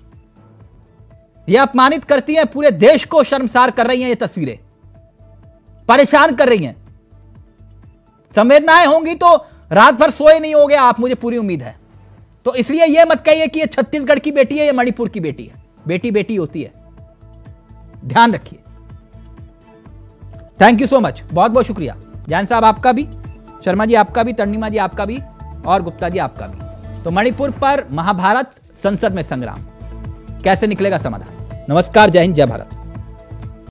यह अपमानित करती हैं, पूरे देश को शर्मसार कर रही हैं, ये तस्वीरें परेशान कर रही हैं। संवेदनाएं होंगी तो रात भर सोए नहीं होगे आप, मुझे पूरी उम्मीद है। तो इसलिए यह मत कहिए कि ये छत्तीसगढ़ की बेटी है, ये मणिपुर की बेटी है। बेटी बेटी होती है, ध्यान रखिए। थैंक यू सो मच, बहुत बहुत शुक्रिया। जैन साहब आपका भी, शर्मा जी आपका भी, तर्निमा जी आपका भी और गुप्ता जी आपका भी। तो मणिपुर पर महाभारत, संसद में संग्राम, कैसे निकलेगा समाधान? नमस्कार, जय हिंद, जय भारत।